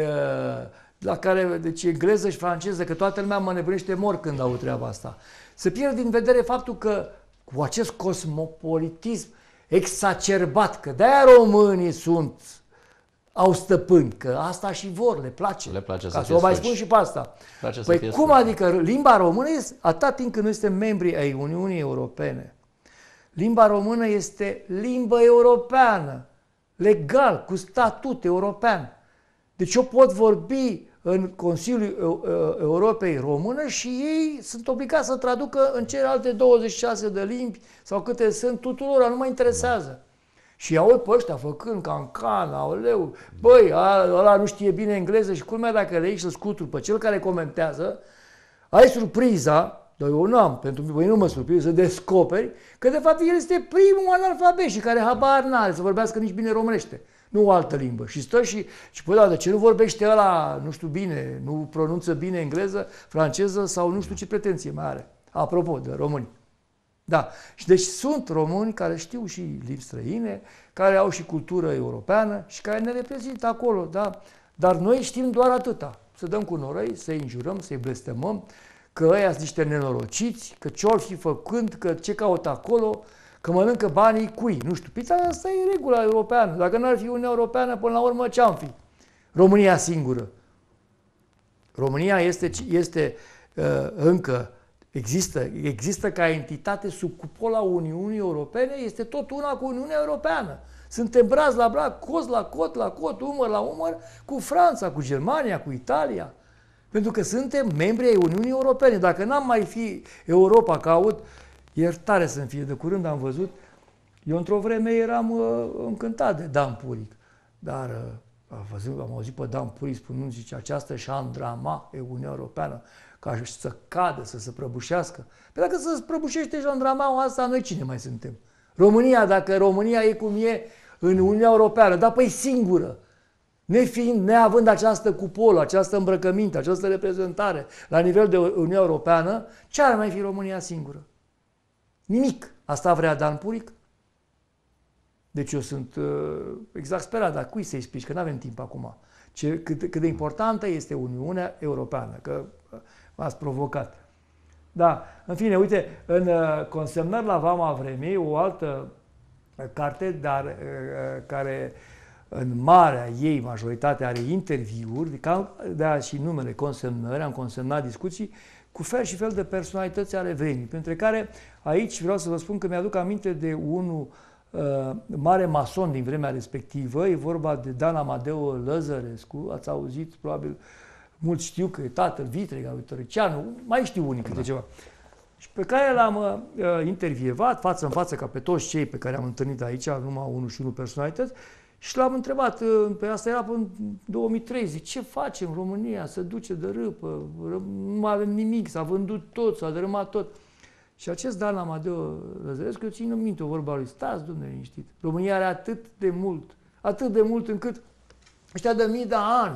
la care, deci engleză și franceză, că toată lumea mă nebunește mor când aud treaba asta. Se pierde din vedere faptul că cu acest cosmopolitism exacerbat, că de-aia românii au stăpâni, că asta și vor, le place. Le place ca să o mai spun și pe asta. Păi cum adică limba română este, atâta timp când noi suntem membri ai Uniunii Europene, limba română este limbă europeană, legal, cu statut european. Deci eu pot vorbi în Consiliul Europei Română și ei sunt obligați să traducă în celelalte 26 de limbi sau câte sunt tuturor, nu mă interesează. Și aud pe ăștia făcând cancan, aoleu, băi, ăla nu știe bine engleză și culmea dacă le iei să scuturi pe cel care comentează, ai surpriza, dar eu nu am, pentru mine nu mă surprinde, să descoperi că de fapt el este primul analfabet și care habar n-are să vorbească nici bine românește. Nu o altă limbă. Și stă și păi da, de ce nu vorbește ăla, nu știu bine, nu pronunță bine engleză, franceză sau nu știu ce pretenție mai are. Apropo de români. Da. Și deci sunt români care știu și limbi străine, care au și cultură europeană și care ne reprezintă acolo, da? Dar noi știm doar atâta. Să dăm cu noroi, să-i înjurăm, să-i blestemăm, că ăia sunt niște nenorociți, că ce-or fi făcând, că ce caută acolo, că mănâncă banii cui, nu știu. Păi asta e regula europeană. Dacă n-ar fi Uniunea Europeană, până la urmă ce-am fi? România singură. România este încă, există ca entitate sub cupola Uniunii Europene, este tot una cu Uniunea Europeană. Suntem braț la braț, cot la cot, umăr la umăr, cu Franța, cu Germania, cu Italia. Pentru că suntem membri ai Uniunii Europene. Dacă n-am mai fi Europa, că aud, iertare să-mi fie, de curând am văzut, eu într-o vreme eram încântat de Dan Puric, dar am auzit pe Dan Puric spunând, zice, această șandrama e Uniunea Europeană, ca să cadă, să se prăbușească. Păi dacă se prăbușește șandramaua asta, noi cine mai suntem? România, dacă România e cum e în Uniunea Europeană, dar păi singură, neavând această cupolă, această îmbrăcăminte, această reprezentare la nivel de Uniunea Europeană, ce ar mai fi România singură? Nimic. Asta vrea Dan Puric? Deci eu sunt exasperat, dar cui să-i explici? Că nu avem timp acum. Cât de importantă este Uniunea Europeană, că m-ați provocat. Da, în fine, uite, în Consemnări la Vama Vremii, o altă carte, dar care în marea ei majoritate are interviuri, de-aia și numele Consemnări, am consemnat discuții cu fel și fel de personalități ale vremii, printre care aici vreau să vă spun că mi-aduc aminte de unul mare mason din vremea respectivă, e vorba de Dan Amadeu Lăzărescu, ați auzit, probabil mulți știu că e tatăl Vitreg, al lui Tăricianu, mai știu unii câte ceva. Și pe care l-am intervievat față în față ca pe toți cei pe care am întâlnit aici, numai unul și unul personalități, și l-am întrebat, pe asta era până în 2030, ce facem în România, se duce de râpă, nu mai avem nimic, s-a vândut tot, s-a dărâmat tot. Și acest Dan Amadeu Lăzărescu, eu țin în minte o vorba lui, stați, domnule, liniștit, România are atât de mult încât ăștia de mii de ani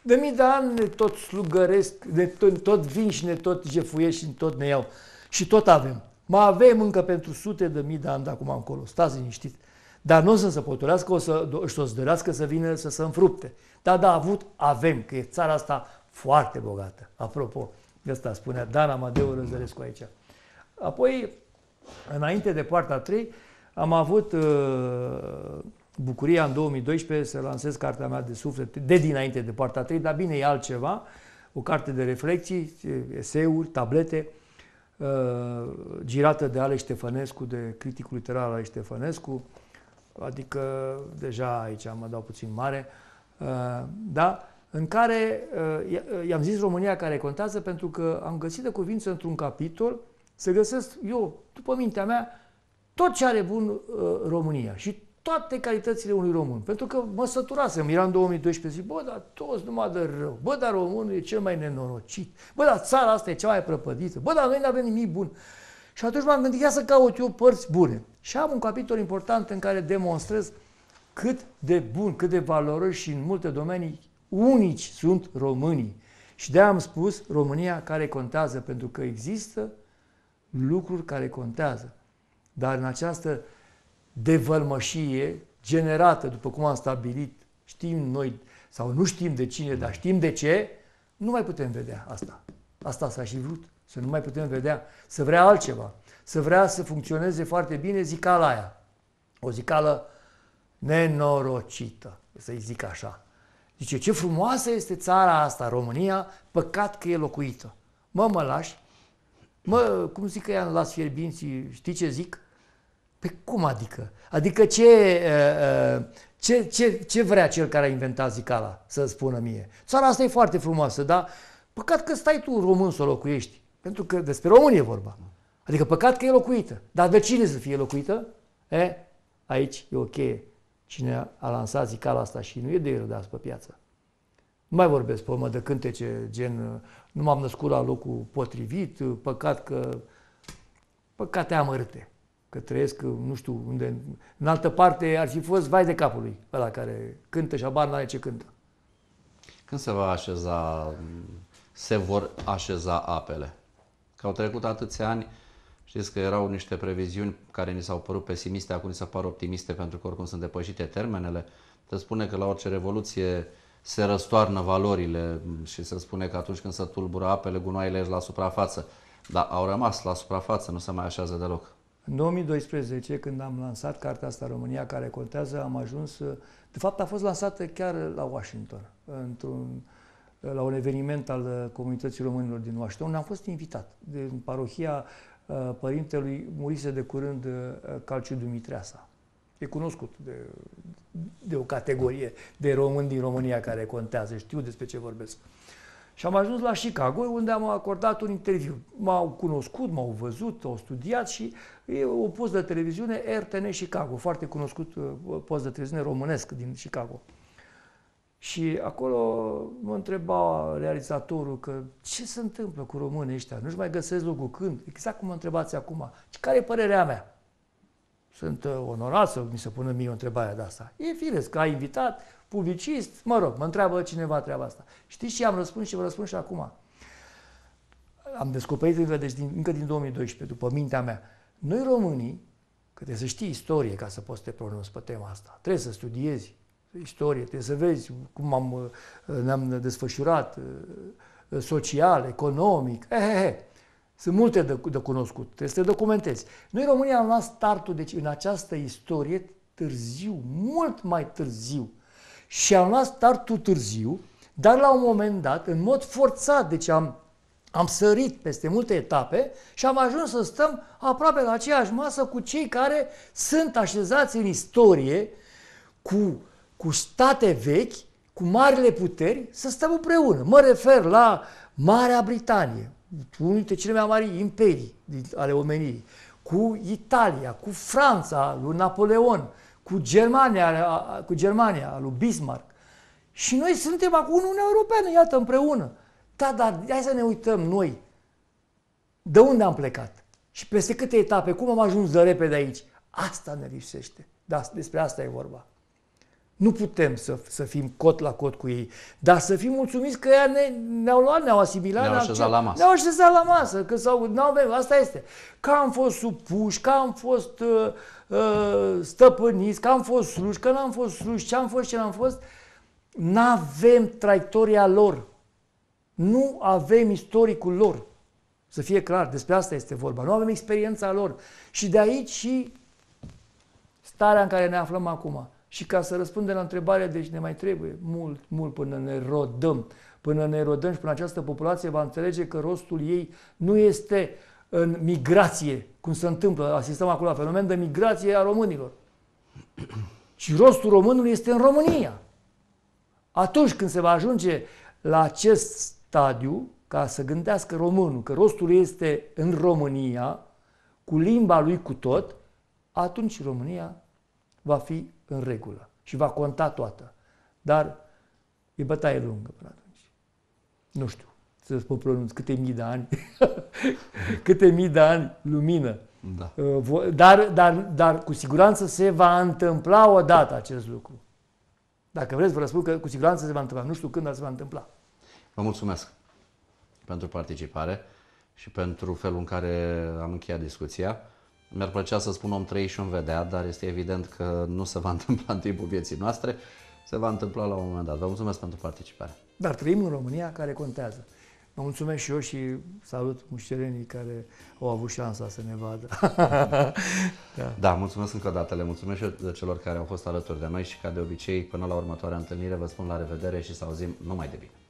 De mii de ani ne tot slugăresc, tot vin și ne tot jefuiesc și tot ne iau. Și tot avem. Mai avem încă pentru sute de mii de ani de acum încolo. Stați liniștit. Dar nu o să se potolească, o să dorească să vină să se înfrupte. Da, avut, avem, că e țara asta foarte bogată. Apropo, ăsta spunea Dan Amadeu Răzărescu aici. Apoi, înainte de Poarta 3, am avut bucuria în 2012 să lansez cartea mea de suflet, de dinainte de Poarta 3, dar bine, e altceva. O carte de reflexii, eseuri, tablete, girată de Alex Ștefănescu, de criticul literar Alex Ștefănescu, adică deja aici mă dau puțin mare, da? În care i-am zis România care contează pentru că am găsit de cuvință într-un capitol să găsesc eu, după mintea mea, tot ce are bun România și toate calitățile unui român. Pentru că mă săturasem, era în 2012, zic, bă, dar toți numai de rău, bă, dar românul e cel mai nenorocit, bă, dar țara asta e cea mai prăpădită, bă, dar noi nu avem nimic bun. Și atunci m-am gândit, ia să caut eu părți bune. Și am un capitol important în care demonstrez cât de bun, cât de valoros și în multe domenii unici sunt românii. Și de-aia am spus România care contează, pentru că există lucruri care contează. Dar în această devălmășie generată, după cum am stabilit, știm noi, sau nu știm de cine, dar știm de ce, nu mai putem vedea asta. Asta s-a și vrut, să nu mai putem vedea, să vrea altceva, să vrea să funcționeze foarte bine zicala aia. O zicală nenorocită, să-i zic așa. Zice, ce frumoasă este țara asta, România, păcat că e locuită. Mă lași? Mă, cum zic că ea în Las Fierbinții, știi ce zic? Pe cum adică? Adică ce vrea cel care a inventat zicala să spună mie? Țara asta e foarte frumoasă, dar păcat că stai tu român să o locuiești. Pentru că despre români e vorba. Adică păcat că e locuită. Dar de cine să fie locuită? Aici e ok. Cine a lansat zicala asta și nu e de el de azi pe piață. Nu mai vorbesc pe urmă de cântece gen nu m-am născut la locul potrivit, păcate amărâte. Că trăiesc, nu știu unde, în altă parte ar fi fost vai de capul lui, ăla care cântă și abar n-are ce cântă. Când se vor așeza apele? Că au trecut atâția ani, știți că erau niște previziuni care ni s-au părut pesimiste, acum ni se par optimiste pentru că oricum sunt depășite termenele. Se spune că la orice revoluție se răstoarnă valorile și se spune că atunci când se tulbură apele, gunoaiele ies la suprafață. Dar au rămas la suprafață, nu se mai așează deloc. În 2012, când am lansat cartea asta România care contează, am ajuns, de fapt a fost lansată chiar la Washington, la un eveniment al comunității românilor din Washington, unde am fost invitat de parohia părintelui murise de curând Calciu Dumitreasa. E cunoscut de o categorie de români din România care contează, știu despre ce vorbesc. Și am ajuns la Chicago, unde am acordat un interviu. M-au cunoscut, m-au văzut, au studiat și e o post de televiziune RTN Chicago, foarte cunoscut post de televiziune românesc din Chicago. Și acolo mă întreba realizatorul că ce se întâmplă cu românii ăștia, nu-și mai găsesc locul când, exact cum mă întrebați acum. Și care e părerea mea? Sunt onorat să mi se pună mie o întrebare de asta. E firesc că ai invitat, publicist, mă rog, mă întreabă cineva treaba asta. Știți ce am răspuns și vă răspund și acum. Am descoperit încă din 2012, după mintea mea. Noi românii, că trebuie să știi istorie ca să poți să te pronunți pe tema asta, trebuie să studiezi istorie, trebuie să vezi cum ne-am desfășurat social, economic, Sunt multe de cunoscut, trebuie să te documentezi. Noi România am luat startul deci, în această istorie târziu, mult mai târziu. Și am luat startul târziu, dar la un moment dat, în mod forțat, deci am sărit peste multe etape și am ajuns să stăm aproape la aceeași masă cu cei care sunt așezați în istorie, cu state vechi, cu marile puteri, să stăm împreună. Mă refer la Marea Britanie, unul dintre cele mai mari imperii ale omenirii, cu Italia, cu Franța, lui Napoleon, cu Germania, lui Bismarck. Și noi suntem acum în Uniunea Europeană, iată, împreună. Da, dar hai să ne uităm noi. De unde am plecat? Și peste câte etape? Cum am ajuns de repede aici? Asta ne lipsește. Da, despre asta e vorba. Nu putem să fim cot la cot cu ei, dar să fim mulțumiți că ea ne-au luat, ne-au asimilat, Ne-au așezat la masă. Ne-au așezat la masă, că asta este. Că am fost supuși, că am fost stăpâniți, că am fost sluși, că n-am fost sluși, ce am fost, ce n-am fost. N-avem traiectoria lor. Nu avem istoricul lor. Să fie clar, despre asta este vorba. Nu avem experiența lor. Și de aici și starea în care ne aflăm acum. Și ca să răspundem la întrebarea, deci ne mai trebuie mult, mult până ne rodăm. Până ne rodăm și până această populație va înțelege că rostul ei nu este în migrație, cum se întâmplă, asistăm acolo la fenomen de migrație a românilor. Și rostul românului este în România. Atunci când se va ajunge la acest stadiu, ca să gândească românul că rostul este în România, cu limba lui cu tot, atunci România va fi în regulă și va conta toată. Dar e bătaie lungă până atunci. Nu știu să mă pronunț câte mii de ani, câte mii de ani lumină. Da. Dar cu siguranță se va întâmpla odată acest lucru. Dacă vreți, vă răspund că cu siguranță se va întâmpla. Nu știu când, dar se va întâmpla. Vă mulțumesc pentru participare și pentru felul în care am încheiat discuția. Mi-ar plăcea să spun om trăi și om vedea, dar este evident că nu se va întâmpla în timpul vieții noastre, se va întâmpla la un moment dat. Vă mulțumesc pentru participare. Dar trăim în România, care contează. Mă mulțumesc și eu și salut mușterenii care au avut șansa să ne vadă. Da, mulțumesc încă o dată. Le mulțumesc și eu celor care au fost alături de noi și ca de obicei, până la următoarea întâlnire, vă spun la revedere și să auzim numai de bine.